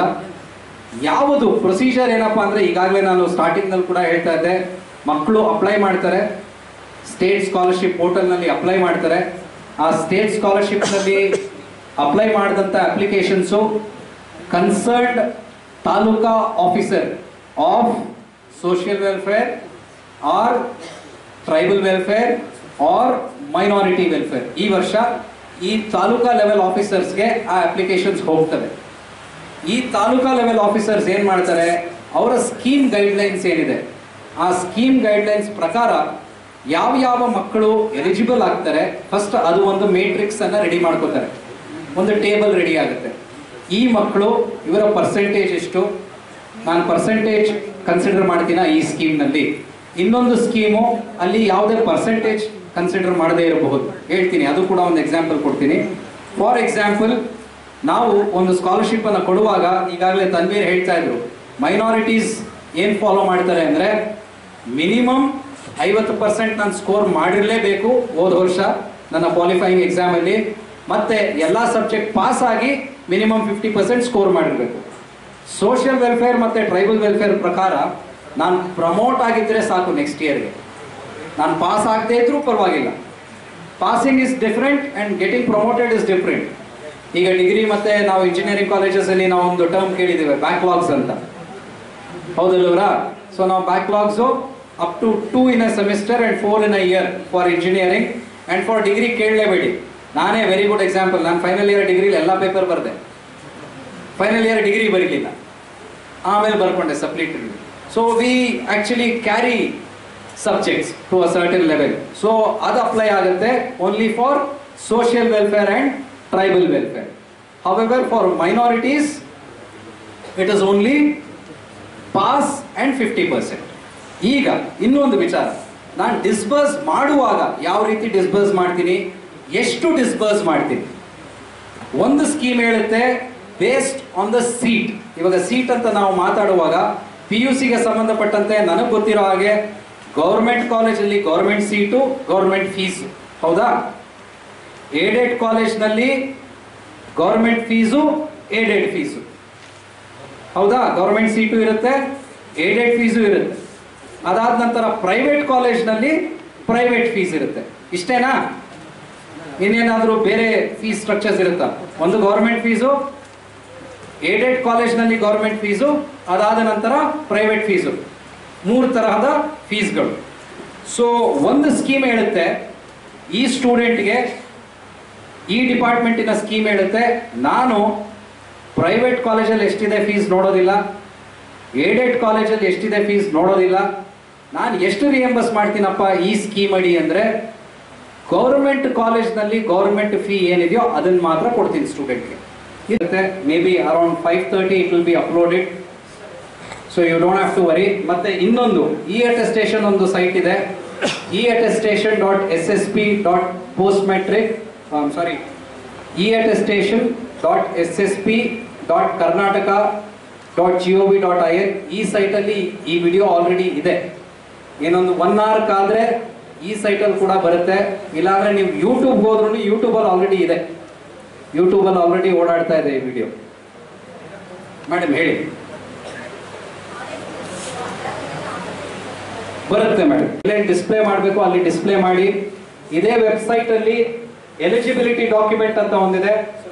ಯಾವುದು ಪ್ರೊಸೀಜರ್ ಏನಪ್ಪಾ ಅಂದ್ರೆ, ಈಗಾಗಲೇ ನಾನು ಸ್ಟಾರ್ಟಿಂಗ್ ನಲ್ಲಿ ಕೂಡ ಹೇಳ್ತಾ ಇದ್ದೆ, ಮಕ್ಕಳು ಅಪ್ಲೈ ಮಾಡ್ತಾರೆ, ಸ್ಟೇಟ್ ಸ್ಕಾಲರ್ಶಿಪ್ ಪೋರ್ಟಲ್ ನಲ್ಲಿ ಅಪ್ಲೈ ಮಾಡ್ತಾರೆ. ಆ ಸ್ಟೇಟ್ ಸ್ಕಾಲರ್ಶಿಪ್ ನಲ್ಲಿ ಅಪ್ಲೈ ಮಾಡಿದಂತ applications concerned taluka officer of social welfare or tribal welfare or minority welfare, ಈ ವರ್ಷ ಈ ತಾಲೂಕಾ ಲೆವೆಲ್ ಆಫೀಸರ್ಸ್ಗೆ ಆ ಅಪ್ಲಿಕೇಶನ್ಸ್ ಹೋಗ್ತವೆ. ಈ ತಾಲೂಕಾ ಲೆವೆಲ್ ಆಫೀಸರ್ಸ್ ಏನ್ ಮಾಡ್ತಾರೆ, ಅವರ ಸ್ಕೀಮ್ ಗೈಡ್ಲೈನ್ಸ್ ಏನಿದೆ ಆ ಸ್ಕೀಮ್ ಗೈಡ್ಲೈನ್ಸ್ ಪ್ರಕಾರ ಯಾವ ಯಾವ ಮಕ್ಕಳು ಎಲಿಜಿಬಲ್ ಆಗ್ತಾರೆ, ಫಸ್ಟ್ ಅದು ಒಂದು ಮೇಟ್ರಿಕ್ಸ್ ಅನ್ನ ರೆಡಿ ಮಾಡ್ಕೋತಾರೆ, ಒಂದು ಟೇಬಲ್ ರೆಡಿ ಆಗುತ್ತೆ. ಈ ಮಕ್ಕಳು ಇವರ ಪರ್ಸೆಂಟೇಜ್ ಎಷ್ಟು, ನಾನು ಪರ್ಸೆಂಟೇಜ್ ಕನ್ಸಿಡರ್ ಮಾಡ್ತೀನ ಈ ಸ್ಕೀಮ್ನಲ್ಲಿ. ಇನ್ನೊಂದು ಸ್ಕೀಮು ಅಲ್ಲಿ ಯಾವುದೇ ಪರ್ಸೆಂಟೇಜ್ ಕನ್ಸಿಡರ್ ಮಾಡದೇ ಇರಬಹುದು, ಹೇಳ್ತೀನಿ, ಅದು ಕೂಡ ಒಂದು ಎಕ್ಸಾಂಪಲ್ ಕೊಡ್ತೀನಿ. ಫಾರ್ ಎಕ್ಸಾಂಪಲ್, ನಾವು ಒಂದು ಸ್ಕಾಲರ್ಶಿಪ್ ಅನ್ನು ಕೊಡುವಾಗ ಈಗಾಗಲೇ ತನ್ವೀರ್ ಹೇಳ್ತಾ ಇದ್ರು, ಮೈನಾರಿಟೀಸ್ ಏನ್ ಫಾಲೋ ಮಾಡ್ತಾರೆ ಅಂದ್ರೆ ಮಿನಿಮಮ್ ಐವತ್ತು ಪರ್ಸೆಂಟ್ ನಾನು ಸ್ಕೋರ್ ಮಾಡಿರಲೇಬೇಕು ಹೋದ ವರ್ಷ ನನ್ನ ಕ್ವಾಲಿಫೈಯಿಂಗ್ ಎಕ್ಸಾಮ್ ಅಲ್ಲಿ, ಮತ್ತೆ ಎಲ್ಲಾ ಸಬ್ಜೆಕ್ಟ್ ಪಾಸ್ ಆಗಿ ಮಿನಿಮಮ್ ಫಿಫ್ಟಿ ಪರ್ಸೆಂಟ್ ಸ್ಕೋರ್ ಮಾಡಿರ್ಬೇಕು. ಸೋಷಿಯಲ್ ವೆಲ್ಫೇರ್ ಮತ್ತೆ ಟ್ರೈಬಲ್ ವೆಲ್ಫೇರ್ ಪ್ರಕಾರ ನಾನು ಪ್ರಮೋಟ್ ಆಗಿದ್ರೆ ಸಾಕು ನೆಕ್ಸ್ಟ್ ಇಯರ್ಗೆ, ನಾನು ಪಾಸ್ ಆಗದೆ ಇದ್ರೂ ಪರವಾಗಿಲ್ಲ. Passing is different and getting promoted is different. ಈಗ ಡಿಗ್ರಿ ಮತ್ತೆ ನಾವು ಇಂಜಿನಿಯರಿಂಗ್ ಕಾಲೇಜಸ್ ಅಲ್ಲಿ ನಾವು ಒಂದು ಟರ್ಮ್ ಕೇಳಿದ್ದೇವೆ ಬ್ಯಾಕ್ಲಾಗ್ಸ್ ಅಂತ, ಹೌದಲ್ವರಾ? ಸೊ ನಾವು backlogs up to two in a semester and four in a year for engineering and for degree ಕೇಳಲೇಬೇಡಿ. ನಾನೇ ವೆರಿ ಗುಡ್ ಎಕ್ಸಾಂಪಲ್, ನಾನು ಫೈನಲ್ ಇಯರ್ ಡಿಗ್ರಿಲಿ ಎಲ್ಲ ಪೇಪರ್ ಬರೆದೆ, ಫೈನಲ್ ಇಯರ್ ಡಿಗ್ರಿ ಬರೀಲಿಲ್ಲ, ಆಮೇಲೆ ಬರ್ಕೊಂಡೆ supplementary. So we actually carry subjects to a certain level. So ಅದು ಅಪ್ಲೈ ಆಗುತ್ತೆ only for social welfare and tribal welfare. However for minorities it is only pass and fifty percent. ಈಗ ಇನ್ನೊಂದು ವಿಚಾರ, ನಾನು disburse ಮಾಡುವಾಗ ಯಾವ ರೀತಿ ಡಿಸ್ಬರ್ಸ್ ಮಾಡ್ತೀನಿ, ಎಷ್ಟು ಡಿಸ್ಬರ್ಸ್ ಮಾಡ್ತೀನಿ. ಒಂದು ಸ್ಕೀಮ್ ಹೇಳುತ್ತೆ ಬೇಸ್ಡ್ ಆನ್ ದ ಸೀಟ್. ಇವಾಗ ಸೀಟ್ ಅಂತ ನಾವು ಮಾತಾಡುವಾಗ ಪಿ ಯು ಸಿಗೆ ಸಂಬಂಧಪಟ್ಟಂತೆ ನನಗೆ ಗೊತ್ತಿರೋ ಹಾಗೆ ಗೌರ್ಮೆಂಟ್ ಕಾಲೇಜಲ್ಲಿ ಗೌರ್ಮೆಂಟ್ ಸೀಟು, ಗೌರ್ಮೆಂಟ್ ಫೀಸು, ಹೌದಾ? ಏಡೆಡ್ ಕಾಲೇಜ್ನಲ್ಲಿ ಗೌರ್ಮೆಂಟ್ ಫೀಸು, ಏಡೆಡ್ ಫೀಸು, ಹೌದಾ? ಗೌರ್ಮೆಂಟ್ ಸೀಟು ಇರುತ್ತೆ, ಏಡೆಡ್ ಫೀಸು ಇರುತ್ತೆ. ಅದಾದ ನಂತರ ಪ್ರೈವೇಟ್ ಕಾಲೇಜ್ನಲ್ಲಿ ಪ್ರೈವೇಟ್ ಫೀಸ್ ಇರುತ್ತೆ. ಇಷ್ಟೇನಾ? ಇನ್ನೇನಾದರೂ ಬೇರೆ ಫೀಸ್ ಸ್ಟ್ರಕ್ಚರ್ಸ್ ಇರುತ್ತಾ? ಒಂದು ಗೌರ್ಮೆಂಟ್ ಫೀಸು, ಏಡೆಡ್ ಕಾಲೇಜ್ನಲ್ಲಿ ಗೌರ್ಮೆಂಟ್ ಫೀಸು, ಅದಾದ ನಂತರ ಪ್ರೈವೇಟ್ ಫೀಸು, ಮೂರು ತರಹದ ಫೀಸ್ಗಳು. ಸೊ ಒಂದು ಸ್ಕೀಮ್ ಹೇಳುತ್ತೆ ಈ ಸ್ಟೂಡೆಂಟ್ಗೆ, ಈ ಡಿಪಾರ್ಟ್ಮೆಂಟಿನ ಸ್ಕೀಮ್ ಹೇಳುತ್ತೆ ನಾನು ಪ್ರೈವೇಟ್ ಕಾಲೇಜಲ್ಲಿ ಎಷ್ಟಿದೆ ಫೀಸ್ ನೋಡೋದಿಲ್ಲ, ಏಡೆಡ್ ಕಾಲೇಜಲ್ಲಿ ಎಷ್ಟಿದೆ ಫೀಸ್ ನೋಡೋದಿಲ್ಲ, ನಾನು ಎಷ್ಟು ರಿಯಂಬರ್ಸ್ ಮಾಡ್ತೀನಪ್ಪ ಈ ಸ್ಕೀಮ್ ಅಡಿ ಅಂದರೆ ಗೌರ್ಮೆಂಟ್ ಕಾಲೇಜ್ನಲ್ಲಿ ಗೌರ್ಮೆಂಟ್ ಫೀ ಏನಿದೆಯೋ ಅದನ್ನು ಮಾತ್ರ ಕೊಡ್ತೀನಿ ಸ್ಟೂಡೆಂಟ್ಗೆ. ಇರುತ್ತೆ may be around five thirty it will be uploaded, so you don't have to worry. ಮತ್ತೆ ಇನ್ನೊಂದು ಇ ಅಟೆಸ್ಟೇಷನ್ ಒಂದು ಸೈಟ್ ಇದೆ, e attestation dot S S P dot post metric sorry e attestation dot S S P dot Karnataka dot G O V dot I N ಈ ಸೈಟಲ್ಲಿ ಈ video already ಇದೆ. ಏನೊಂದು one hour ಕಾದ್ರೆ ಈ ಸೈಟಲ್ಲಿ ಕೂಡ ಬರುತ್ತೆ. ಇಲ್ಲಾಂದ್ರೆ ನೀವು ಯೂಟ್ಯೂಬ್ ಹೋದ್ರೂ ಯೂಟ್ಯೂಬಲ್ಲಿ ಆಲ್ರೆಡಿ ಇದೆ, ಯೂಟ್ಯೂಬಲ್ಲಿ ಆಲ್ರೆಡಿ ಓಡಾಡ್ತಾ ಇದೆ ಈ ವಿಡಿಯೋ. ಮೇಡಮ್ ಹೇಳಿ. ಬರುತ್ತೆ ಮೇಡಮ್, ಇಲ್ಲೇ ಡಿಸ್ಪ್ಲೇ ಮಾಡಬೇಕು ಅಲ್ಲಿ ಡಿಸ್ಪ್ಲೇ ಮಾಡಿ. ಇದೇ ವೆಬ್ಸೈಟ್ ಅಲ್ಲಿ ಎಲಿಜಿಬಿಲಿಟಿ ಡಾಕ್ಯುಮೆಂಟ್ ಅಂತ ಒಂದಿದೆ.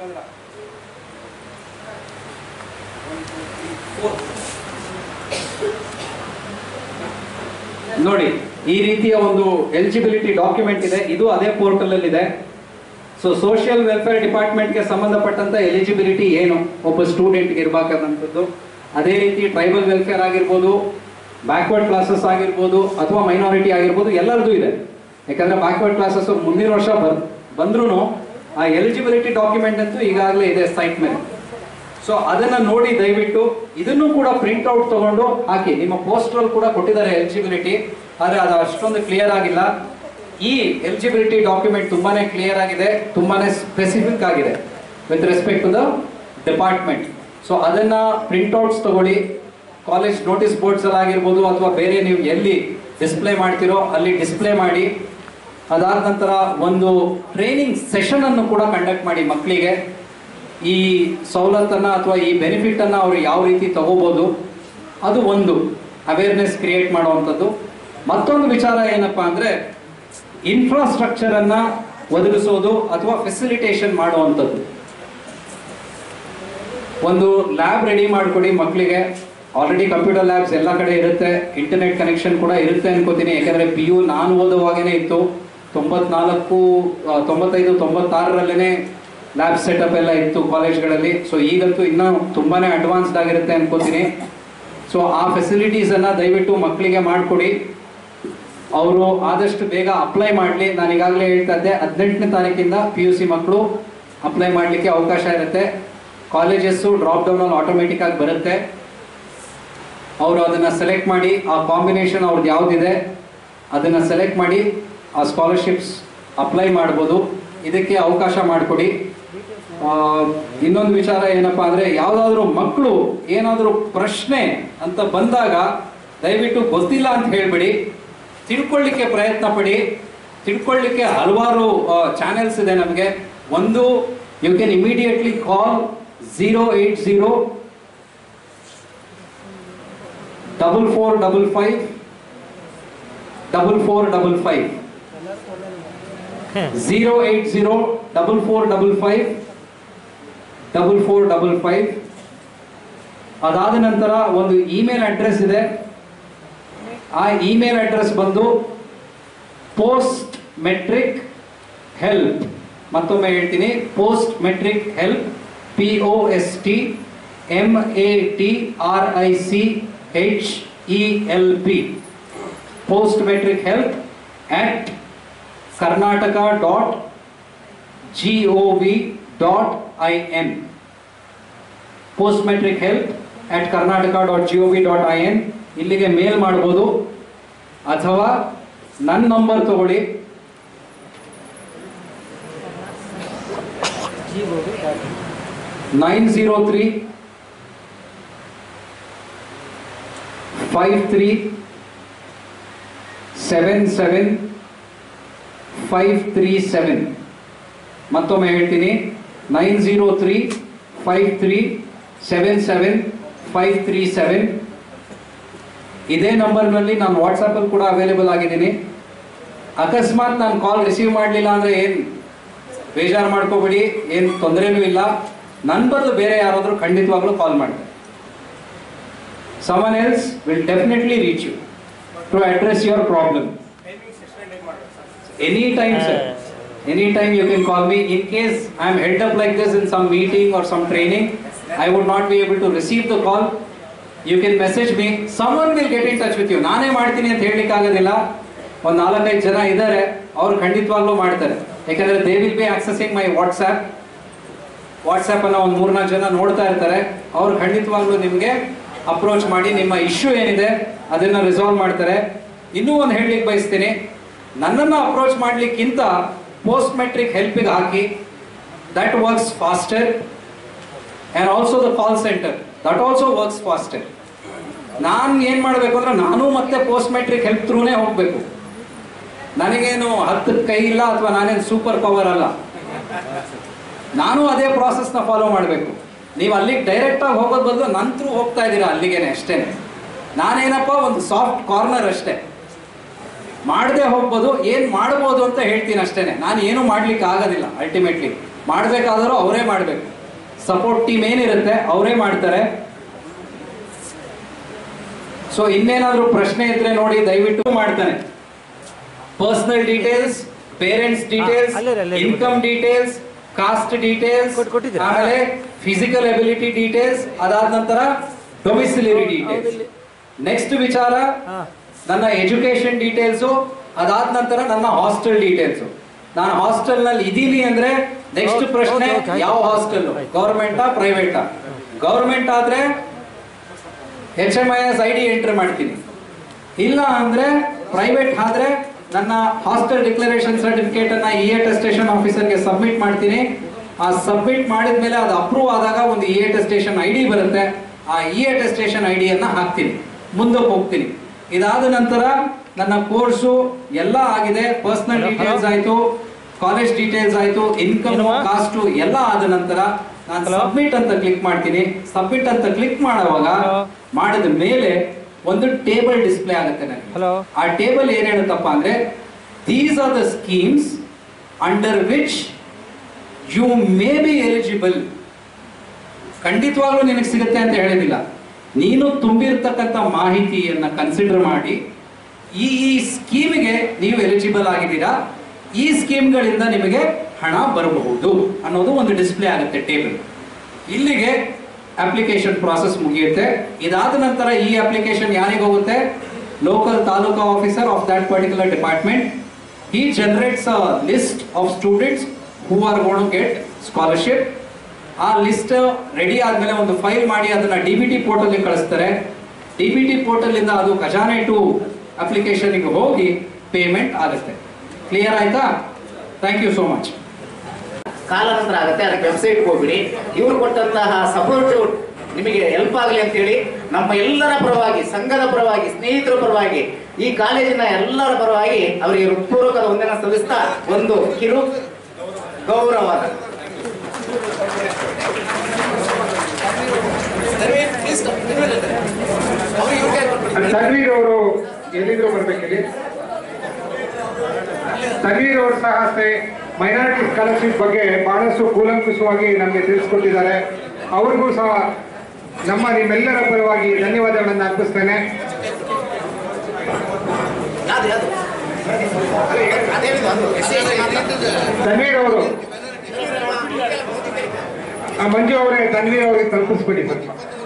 ನೋಡಿ, ಈ ರೀತಿಯ ಒಂದು ಎಲಿಜಿಬಿಲಿಟಿ ಡಾಕ್ಯುಮೆಂಟ್ ಇದೆ, ಇದು ಅದೇ ಪೋರ್ಟಲ್ ಅಲ್ಲಿ ಇದೆ. ಸೊ ಸೋಷಿಯಲ್ ವೆಲ್ಫೇರ್ ಡಿಪಾರ್ಟ್ಮೆಂಟ್ಗೆ ಸಂಬಂಧಪಟ್ಟಂತ ಎಲಿಜಿಬಿಲಿಟಿ ಏನು ಒಬ್ಬ ಸ್ಟೂಡೆಂಟ್ಗೆ ಇರಬೇಕಾದಂಥದ್ದು, ಅದೇ ರೀತಿ ಟ್ರೈಬಲ್ ವೆಲ್ಫೇರ್ ಆಗಿರ್ಬೋದು, ಬ್ಯಾಕ್ವರ್ಡ್ ಕ್ಲಾಸಸ್ ಆಗಿರ್ಬೋದು, ಅಥವಾ ಮೈನಾರಿಟಿ ಆಗಿರ್ಬೋದು, ಎಲ್ಲರದ್ದು ಇದೆ. ಯಾಕಂದ್ರೆ ಬ್ಯಾಕ್ವರ್ಡ್ ಕ್ಲಾಸಸ್ ಮುಂದಿನ ವರ್ಷ ಬರ್ ಬಂದ್ರೂ ಆ ಎಲಿಜಿಬಿಲಿಟಿ ಡಾಕ್ಯುಮೆಂಟ್ ಅಂತೂ ಈಗಾಗಲೇ ಇದೆ ಸೈಟ್ ಮೇಲೆ. ಸೊ ಅದನ್ನ ನೋಡಿ ದಯವಿಟ್ಟು ಇದನ್ನು ಕೂಡ ಪ್ರಿಂಟ್ ಔಟ್ ತಗೊಂಡು ಹಾಕಿ. ನಿಮ್ಮ ಪೋಸ್ಟರ್ ಕೂಡ ಕೊಟ್ಟಿದ್ದಾರೆ ಎಲಿಜಿಬಿಲಿಟಿ, ಆದರೆ ಅದು ಅಷ್ಟೊಂದು ಕ್ಲಿಯರ್ ಆಗಿಲ್ಲ. ಈ ಎಲಿಜಿಬಿಲಿಟಿ ಡಾಕ್ಯುಮೆಂಟ್ ತುಂಬಾನೇ ಕ್ಲಿಯರ್ ಆಗಿದೆ, ತುಂಬಾನೇ ಸ್ಪೆಸಿಫಿಕ್ ಆಗಿದೆ with respect to the department. So ಅದನ್ನ ಪ್ರಿಂಟ್ ಔಟ್ಸ್ ತಗೊಳ್ಳಿ, ಕಾಲೇಜ್ ನೋಟಿಸ್ ಬೋರ್ಡ್ಸ್ ಅಲ್ಲಿ ಆಗಿರ್ಬೋದು ಅಥವಾ ಬೇರೆ ನೀವು ಎಲ್ಲಿ ಡಿಸ್ಪ್ಲೇ ಮಾಡ್ತಿರೋ ಅಲ್ಲಿ ಡಿಸ್ಪ್ಲೇ ಮಾಡಿ. ಅದಾದ ನಂತರ ಒಂದು ಟ್ರೈನಿಂಗ್ ಸೆಷನ್ ಅನ್ನು ಕೂಡ ಕಂಡಕ್ಟ್ ಮಾಡಿ ಮಕ್ಕಳಿಗೆ. ಈ ಸವಲತ್ತನ್ನು ಅಥವಾ ಈ ಬೆನಿಫಿಟನ್ನು ಅವರು ಯಾವ ರೀತಿ ತಗೋಬೋದು ಅದು ಒಂದು ಅವೇರ್ನೆಸ್ ಕ್ರಿಯೇಟ್ ಮಾಡುವಂಥದ್ದು. ಮತ್ತೊಂದು ವಿಚಾರ ಏನಪ್ಪ ಅಂದರೆ ಇನ್ಫ್ರಾಸ್ಟ್ರಕ್ಚರನ್ನು ಒದಗಿಸೋದು ಅಥವಾ ಫೆಸಿಲಿಟೇಷನ್ ಮಾಡುವಂಥದ್ದು. ಒಂದು ಲ್ಯಾಬ್ ರೆಡಿ ಮಾಡಿಕೊಡಿ ಮಕ್ಕಳಿಗೆ. ಆಲ್ರೆಡಿ ಕಂಪ್ಯೂಟರ್ ಲ್ಯಾಬ್ಸ್ ಎಲ್ಲ ಕಡೆ ಇರುತ್ತೆ, ಇಂಟರ್ನೆಟ್ ಕನೆಕ್ಷನ್ ಕೂಡ ಇರುತ್ತೆ ಅನ್ಕೋತೀನಿ. ಯಾಕಂದರೆ ಪಿ ಯು ನಾನು ಓದುವಾಗೇ ಇತ್ತು, ತೊಂಬತ್ನಾಲ್ಕು ತೊಂಬತ್ತೈದು ತೊಂಬತ್ತಾರರಲ್ಲೇ ಲ್ಯಾಬ್ ಸೆಟಪ್ ಎಲ್ಲ ಇತ್ತು ಕಾಲೇಜ್ಗಳಲ್ಲಿ. ಸೊ ಈಗಂತೂ ಇನ್ನೂ ತುಂಬಾ ಅಡ್ವಾನ್ಸ್ಡ್ ಆಗಿರುತ್ತೆ ಅನ್ಕೋತೀನಿ. ಸೊ ಆ ಫೆಸಿಲಿಟೀಸನ್ನು ದಯವಿಟ್ಟು ಮಕ್ಕಳಿಗೆ ಮಾಡಿಕೊಡಿ. ಅವರು ಆದಷ್ಟು ಬೇಗ ಅಪ್ಲೈ ಮಾಡಲಿ. ನಾನು ಈಗಾಗಲೇ ಹೇಳ್ತಾ ಇದ್ದೆ, ಹದಿನೆಂಟನೇ ತಾರೀಕಿಂದ ಪಿ ಯು ಸಿ ಮಕ್ಕಳು ಅಪ್ಲೈ ಮಾಡಲಿಕ್ಕೆ ಅವಕಾಶ ಇರುತ್ತೆ. ಕಾಲೇಜಸ್ಸು ಡ್ರಾಪ್ ಡೌನಲ್ಲಿ ಆಟೋಮೆಟಿಕ್ ಆಗಿ ಬರುತ್ತೆ. ಅವರು ಅದನ್ನು ಸೆಲೆಕ್ಟ್ ಮಾಡಿ, ಆ ಕಾಂಬಿನೇಷನ್ ಅವ್ರದ್ದು ಯಾವುದಿದೆ ಅದನ್ನು ಸೆಲೆಕ್ಟ್ ಮಾಡಿ ಆ ಸ್ಕಾಲರ್ಶಿಪ್ಸ್ ಅಪ್ಲೈ ಮಾಡ್ಬೋದು. ಇದಕ್ಕೆ ಅವಕಾಶ ಮಾಡಿಕೊಡಿ. ಇನ್ನೊಂದು ವಿಚಾರ ಏನಪ್ಪ ಅಂದರೆ, ಯಾವುದಾದ್ರೂ ಮಕ್ಕಳು ಏನಾದರೂ ಪ್ರಶ್ನೆ ಅಂತ ಬಂದಾಗ ದಯವಿಟ್ಟು ಗೊತ್ತಿಲ್ಲ ಅಂತ ಹೇಳಿಬಿಡಿ, ತಿಳ್ಕೊಳ್ಳಿಕ್ಕೆ ಪ್ರಯತ್ನ ಪಡಿ. ತಿಳ್ಕೊಳ್ಳಿಕ್ಕೆ ಹಲವಾರು ಚಾನೆಲ್ಸ್ ಇದೆ ನಮಗೆ. ಒಂದು, you can immediately call zero eight zero double four double five double four double five zero eight zero double four double five double four double five. ಅದಾದ ನಂತರ ಒಂದು ಇಮೇಲ್ ಅಡ್ರೆಸ್ ಇದೆ. ಆ ಇಮೇಲ್ ಅಡ್ರೆಸ್ ಬಂದು post metric help. ಮತ್ತೊಮ್ಮೆ ಹೇಳ್ತೀನಿ, post metric help, P O S T M A T R I C H E L P, post metric help at Karnataka dot G O V dot I N. Post metric help at Karnataka dot G O V dot I N. ಇಲ್ಲಿಗೆ mail ಮಾಡ್ಬೋದು, ಅಥವಾ ನನ್ನ number ತಗೊಳ್ಳಿ, nine zero three five three seven seven five three seven. ಮತ್ತೊಮ್ಮೆ ಹೇಳ್ತೀನಿ, nine zero three five three seven seven five three seven. ಇದೇ ನಂಬರ್ನಲ್ಲಿ ನಾನು ವಾಟ್ಸಪ್ಪಲ್ಲಿ ಕೂಡ ಅವೈಲೇಬಲ್ ಆಗಿದ್ದೀನಿ. ಅಕಸ್ಮಾತ್ ನಾನು ಕಾಲ್ ರಿಸೀವ್ ಮಾಡಲಿಲ್ಲ ಅಂದರೆ ಏನು ಬೇಜಾರು ಮಾಡ್ಕೋಬೇಡಿ, ಏನು ತೊಂದರೆನೂ ಇಲ್ಲ. ನನ್ನ ಬದಲು ಬೇರೆ ಯಾರಾದರೂ ಖಂಡಿತವಾಗ್ಲೂ ಕಾಲ್ ಮಾಡಿ. Someone else will definitely reach you to address your problem. Anytime, sir. Anytime you can call me. In case I am held up like this in some meeting or some training, I would not be able to receive the call. You can message me. Someone will get in touch with you. ನಾನೇ ಮಾಡ್ತೀನಿ ಅಂತ ಹೇಳಲಿಕ್ಕೆ ಆಗೋದಿಲ್ಲ. ಒಂದು ನಾಲ್ಕೈದು ಜನ ಇದ್ದಾರೆ, ಅವರು ಖಂಡಿತವಾಗ್ಲೂ ಮಾಡ್ತಾರೆ. ಯಾಕಂದರೆ they will be accessing my WhatsApp. ವಾಟ್ಸ್ಆ್ಯಪನ್ನು ಒಂದು ಮೂರ್ನಾಲ್ಕು ಜನ ನೋಡ್ತಾ ಇರ್ತಾರೆ. ಅವರು ಖಂಡಿತವಾಗ್ಲೂ ನಿಮಗೆ ಅಪ್ರೋಚ್ ಮಾಡಿ ನಿಮ್ಮ ಇಶ್ಯೂ ಏನಿದೆ ಅದನ್ನು ರಿಸಾಲ್ವ್ ಮಾಡ್ತಾರೆ. ಇನ್ನೂ ಒಂದು ಹೇಳಲಿಕ್ಕೆ ಬಯಸ್ತೀನಿ, ನನ್ನನ್ನು ಅಪ್ರೋಚ್ ಮಾಡಲಿಕ್ಕಿಂತ ಪೋಸ್ಟ್ ಮೆಟ್ರಿಕ್ ಹೆಲ್ಪಿಗೆ ಹಾಕಿ. That works faster. And also the call centre. That also works faster. ನಾನು ಏನು ಮಾಡಬೇಕು ಅಂದ್ರೆ ನಾನು ಮತ್ತೆ ಪೋಸ್ಟ್ ಮೆಟ್ರಿಕ್ ಹೆಲ್ಪ್ ಥ್ರೂನೇ ಹೋಗಬೇಕು. ನನಗೇನು ಹತ್ತು ಕೈ ಇಲ್ಲ ಅಥವಾ ನಾನೇನು ಸೂಪರ್ ಪವರ್ ಅಲ್ಲ. ನಾನು ಅದೇ ಪ್ರಾಸೆಸ್ನ ಫಾಲೋ ಮಾಡಬೇಕು. ನೀವು ಅಲ್ಲಿಗೆ ಡೈರೆಕ್ಟಾಗಿ ಹೋಗೋದು ಬದಲು ನನ್ನ ಥ್ರೂ ಹೋಗ್ತಾ ಇದ್ದೀರಾ ಅಲ್ಲಿಗೇನೆ ಅಷ್ಟೇ. ನಾನೇನಪ್ಪ ಒಂದು ಸಾಫ್ಟ್ ಕಾರ್ನರ್ ಅಷ್ಟೇ, ಮಾಡದೆ ಹೋಗ್ಬೋದು. ಏನು ಮಾಡ್ಬೋದು ಅಂತ ಹೇಳ್ತೀನಿ ಅಷ್ಟೇ. ನಾನು ಏನೂ ಮಾಡ್ಲಿಕ್ಕೆ ಆಗೋದಿಲ್ಲ. ಅಲ್ಟಿಮೇಟ್ಲಿ ಮಾಡಬೇಕಾದರೂ ಅವರೇ ಮಾಡಬೇಕು. ಸಪೋರ್ಟ್ ಟೀಮ್ ಏನಿರುತ್ತೆ ಅವರೇ ಮಾಡ್ತಾರೆ. ಸೊ ಇನ್ನೇನಾದರೂ ಪ್ರಶ್ನೆ ಇದ್ರೆ ನೋಡಿ, ದಯವಿಟ್ಟು ಮಾಡ್ತಾನೆ. Personal details, parents details, income details, caste details, ಆಮೇಲೆ ಫಿಸಿಕಲ್ ಎಬಿಲಿಟಿ ಡೀಟೇಲ್ಸ್, ಅದಾದ ನಂತರ ಡೊಮಿಸಿಲರಿ ಡೀಟೇಲ್ಸ್. ನೆಕ್ಸ್ಟ್ ವಿಚಾರ ನನ್ನ ಎಜುಕೇಶನ್ ಡೀಟೇಲ್ಸು, ಅದಾದ ನಂತರ ನನ್ನ ಹಾಸ್ಟೆಲ್ ಡೀಟೇಲ್ಸು. ನಾನು ಹಾಸ್ಟೆಲ್ ನಲ್ಲಿ ಇದ್ದೀನಿ ಅಂದ್ರೆ ನೆಕ್ಸ್ಟ್ ಪ್ರಶ್ನೆ ಯಾವ ಹಾಸ್ಟೆಲ್, ಗೌರ್ಮೆಂಟಾ ಪ್ರೈವೇಟಾ? ಗೌರ್ಮೆಂಟ್ ಆದ್ರೆ H M I S I D entry ಮಾಡ್ತೀನಿ. ಇಲ್ಲ ಅಂದ್ರೆ ಪ್ರೈವೇಟ್ ಆದ್ರೆ ನನ್ನ ಹಾಸ್ಟೆಲ್ ಡಿಕ್ಲರೇಷನ್ ಸರ್ಟಿಫಿಕೇಟ್ ಅನ್ನ ಇ ಅಟೆಸ್ಟೇಷನ್ ಆಫೀಸರ್ಗೆ ಸಬ್ಮಿಟ್ ಮಾಡ್ತೀನಿ. ಆ ಸಬ್ಮಿಟ್ ಮಾಡಿದ ಮೇಲೆ ಅದು ಅಪ್ರೂವ್ ಆದಾಗ ಒಂದು ಇ ಅಟೆಸ್ಟೇಷನ್ ಐ ಡಿ ಬರುತ್ತೆ. ಆ ಇ ಅಟೆಸ್ಟೇಷನ್ ಐ ಡಿಯನ್ನು ಹಾಕ್ತೀನಿ, ಮುಂದಕ್ಕೆ ಹೋಗ್ತೀನಿ. ಇದಾದ ನಂತರ ನನ್ನ ಕೋರ್ಸು ಎಲ್ಲ ಆಗಿದೆ, ಪರ್ಸನಲ್ ಡೀಟೇಲ್ಸ್ ಆಯ್ತು, ಕಾಲೇಜ್ ಡೀಟೇಲ್ಸ್ ಆಯ್ತು, ಇನ್ಕಮ್, ಕಾಸ್ಟು ಎಲ್ಲ ಆದ ನಂತರ ನಾನು ಸಬ್ಮಿಟ್ ಅಂತ ಕ್ಲಿಕ್ ಮಾಡ್ತೀನಿ. ಸಬ್ಮಿಟ್ ಅಂತ ಕ್ಲಿಕ್ ಮಾಡುವಾಗ ಮಾಡಿದ ಮೇಲೆ ಒಂದು ಟೇಬಲ್ ಡಿಸ್ಪ್ಲೇ ಆಗುತ್ತೆ ನನಗೆ. ಆ ಟೇಬಲ್ ಏನ್ ಹೇಳುತ್ತಪ್ಪ ಅಂದ್ರೆ, these are the schemes under which you may be eligible. ಖಂಡಿತವಾಗ್ಲೂ ನಿನಗೆ ಸಿಗುತ್ತೆ ಅಂತ ಹೇಳಿದಿಲ್ಲ. ನೀನು ತುಂಬಿರ್ತಕ್ಕಂಥ ಮಾಹಿತಿಯನ್ನ ಕನ್ಸಿಡರ್ ಮಾಡಿ ಈ ಈ ಸ್ಕೀಮಿಗೆ ನೀವು ಎಲಿಜಿಬಲ್ ಆಗಿದ್ದೀರಾ, ಈ ಸ್ಕೀಮ್ಗಳಿಂದ ನಿಮಗೆ ಹಣ ಬರಬಹುದು ಅನ್ನೋದು ಒಂದು ಡಿಸ್ಪ್ಲೇ ಆಗುತ್ತೆ ಟೇಬಲ್. ಇಲ್ಲಿಗೆ ಅಪ್ಲಿಕೇಶನ್ ಪ್ರಾಸೆಸ್ ಮುಗಿಯುತ್ತೆ. ಇದಾದ ನಂತರ ಈ ಅಪ್ಲಿಕೇಶನ್ ಯಾರಿಗೆ ಹೋಗುತ್ತೆ? Local taluka officer of that particular department. He generates a list of students who are going to get scholarship. ಆ ಲಿಸ್ಟ್ ರೆಡಿ ಆದ್ಮೇಲೆ ಒಂದು ಫೈಲ್ ಮಾಡಿ ಅದನ್ನ ಡಿ ಬಿ ಟಿ ಪೋರ್ಟಲ್ ಕಳಿಸ್ತಾರೆ. ಡಿ ಬಿ ಟಿ ಪೋರ್ಟಲ್ ಇಂದ ಅದು ಖಜಾನೆ ಟು ಅಪ್ಲಿಕೇಶನ್ ಗೆ ಹೋಗಿ ಪೇಮೆಂಟ್ ಆಗುತ್ತೆ. ಕ್ಲಿಯರ್ ಆಯ್ತಾ? Thank you so much. ಕಾಲಾನಂತರ ಆಗುತ್ತೆ, ಅದಕ್ಕೆ ವೆಬ್ಸೈಟ್ ಹೋಗ್ಬಿಡಿ. ಇವರು ಕೊಟ್ಟಂತಹ ಸಪೋರ್ಟ್ ನಿಮಗೆ ಹೆಲ್ಪ್ ಆಗಲಿ ಅಂತೇಳಿ ನಮ್ಮ ಎಲ್ಲರ ಪರವಾಗಿ, ಸಂಘದ ಪರವಾಗಿ, ಸ್ನೇಹಿತರ ಪರವಾಗಿ, ಈ ಕಾಲೇಜಿನ ಎಲ್ಲರ ಪರವಾಗಿ ಅವರಿಗೆ ಹೃತ್ಪೂರ್ವಕದ ವಂದನೆ ಸಲ್ಲಿಸ್ತಾ ಒಂದು ಕಿರು ಗೌರವ. ತನ್ವೀರ್ ಅವರು ಎಲ್ಲಿದ್ರು ಬರ್ಬೇಕಿಲ್ಲಿ. ತನ್ವೀರ್ ಅವರು ಸಹ ಅಷ್ಟೇ ಮೈನಾರಿಟಿ ಸ್ಕಾಲರ್ಶಿಪ್ ಬಗ್ಗೆ ಬಹಳಷ್ಟು ಕೂಲಂಕುಷವಾಗಿ ನಮಗೆ ತಿಳಿಸ್ಕೊಟ್ಟಿದ್ದಾರೆ. ಅವ್ರಿಗೂ ಸಹ ನಮ್ಮ ನಿಮ್ಮೆಲ್ಲರ ಪರವಾಗಿ ಧನ್ಯವಾದಗಳನ್ನು ಅರ್ಪಿಸ್ತೇನೆ. ತನ್ವೀರ್ ಅವರು, ಮಂಜು ಅವರೇ, ತನ್ವೀರ್ ಅವರಿಗೆ ತಲುಪಿಸ್ಬಿಡಿ ಸ್ವಲ್ಪ.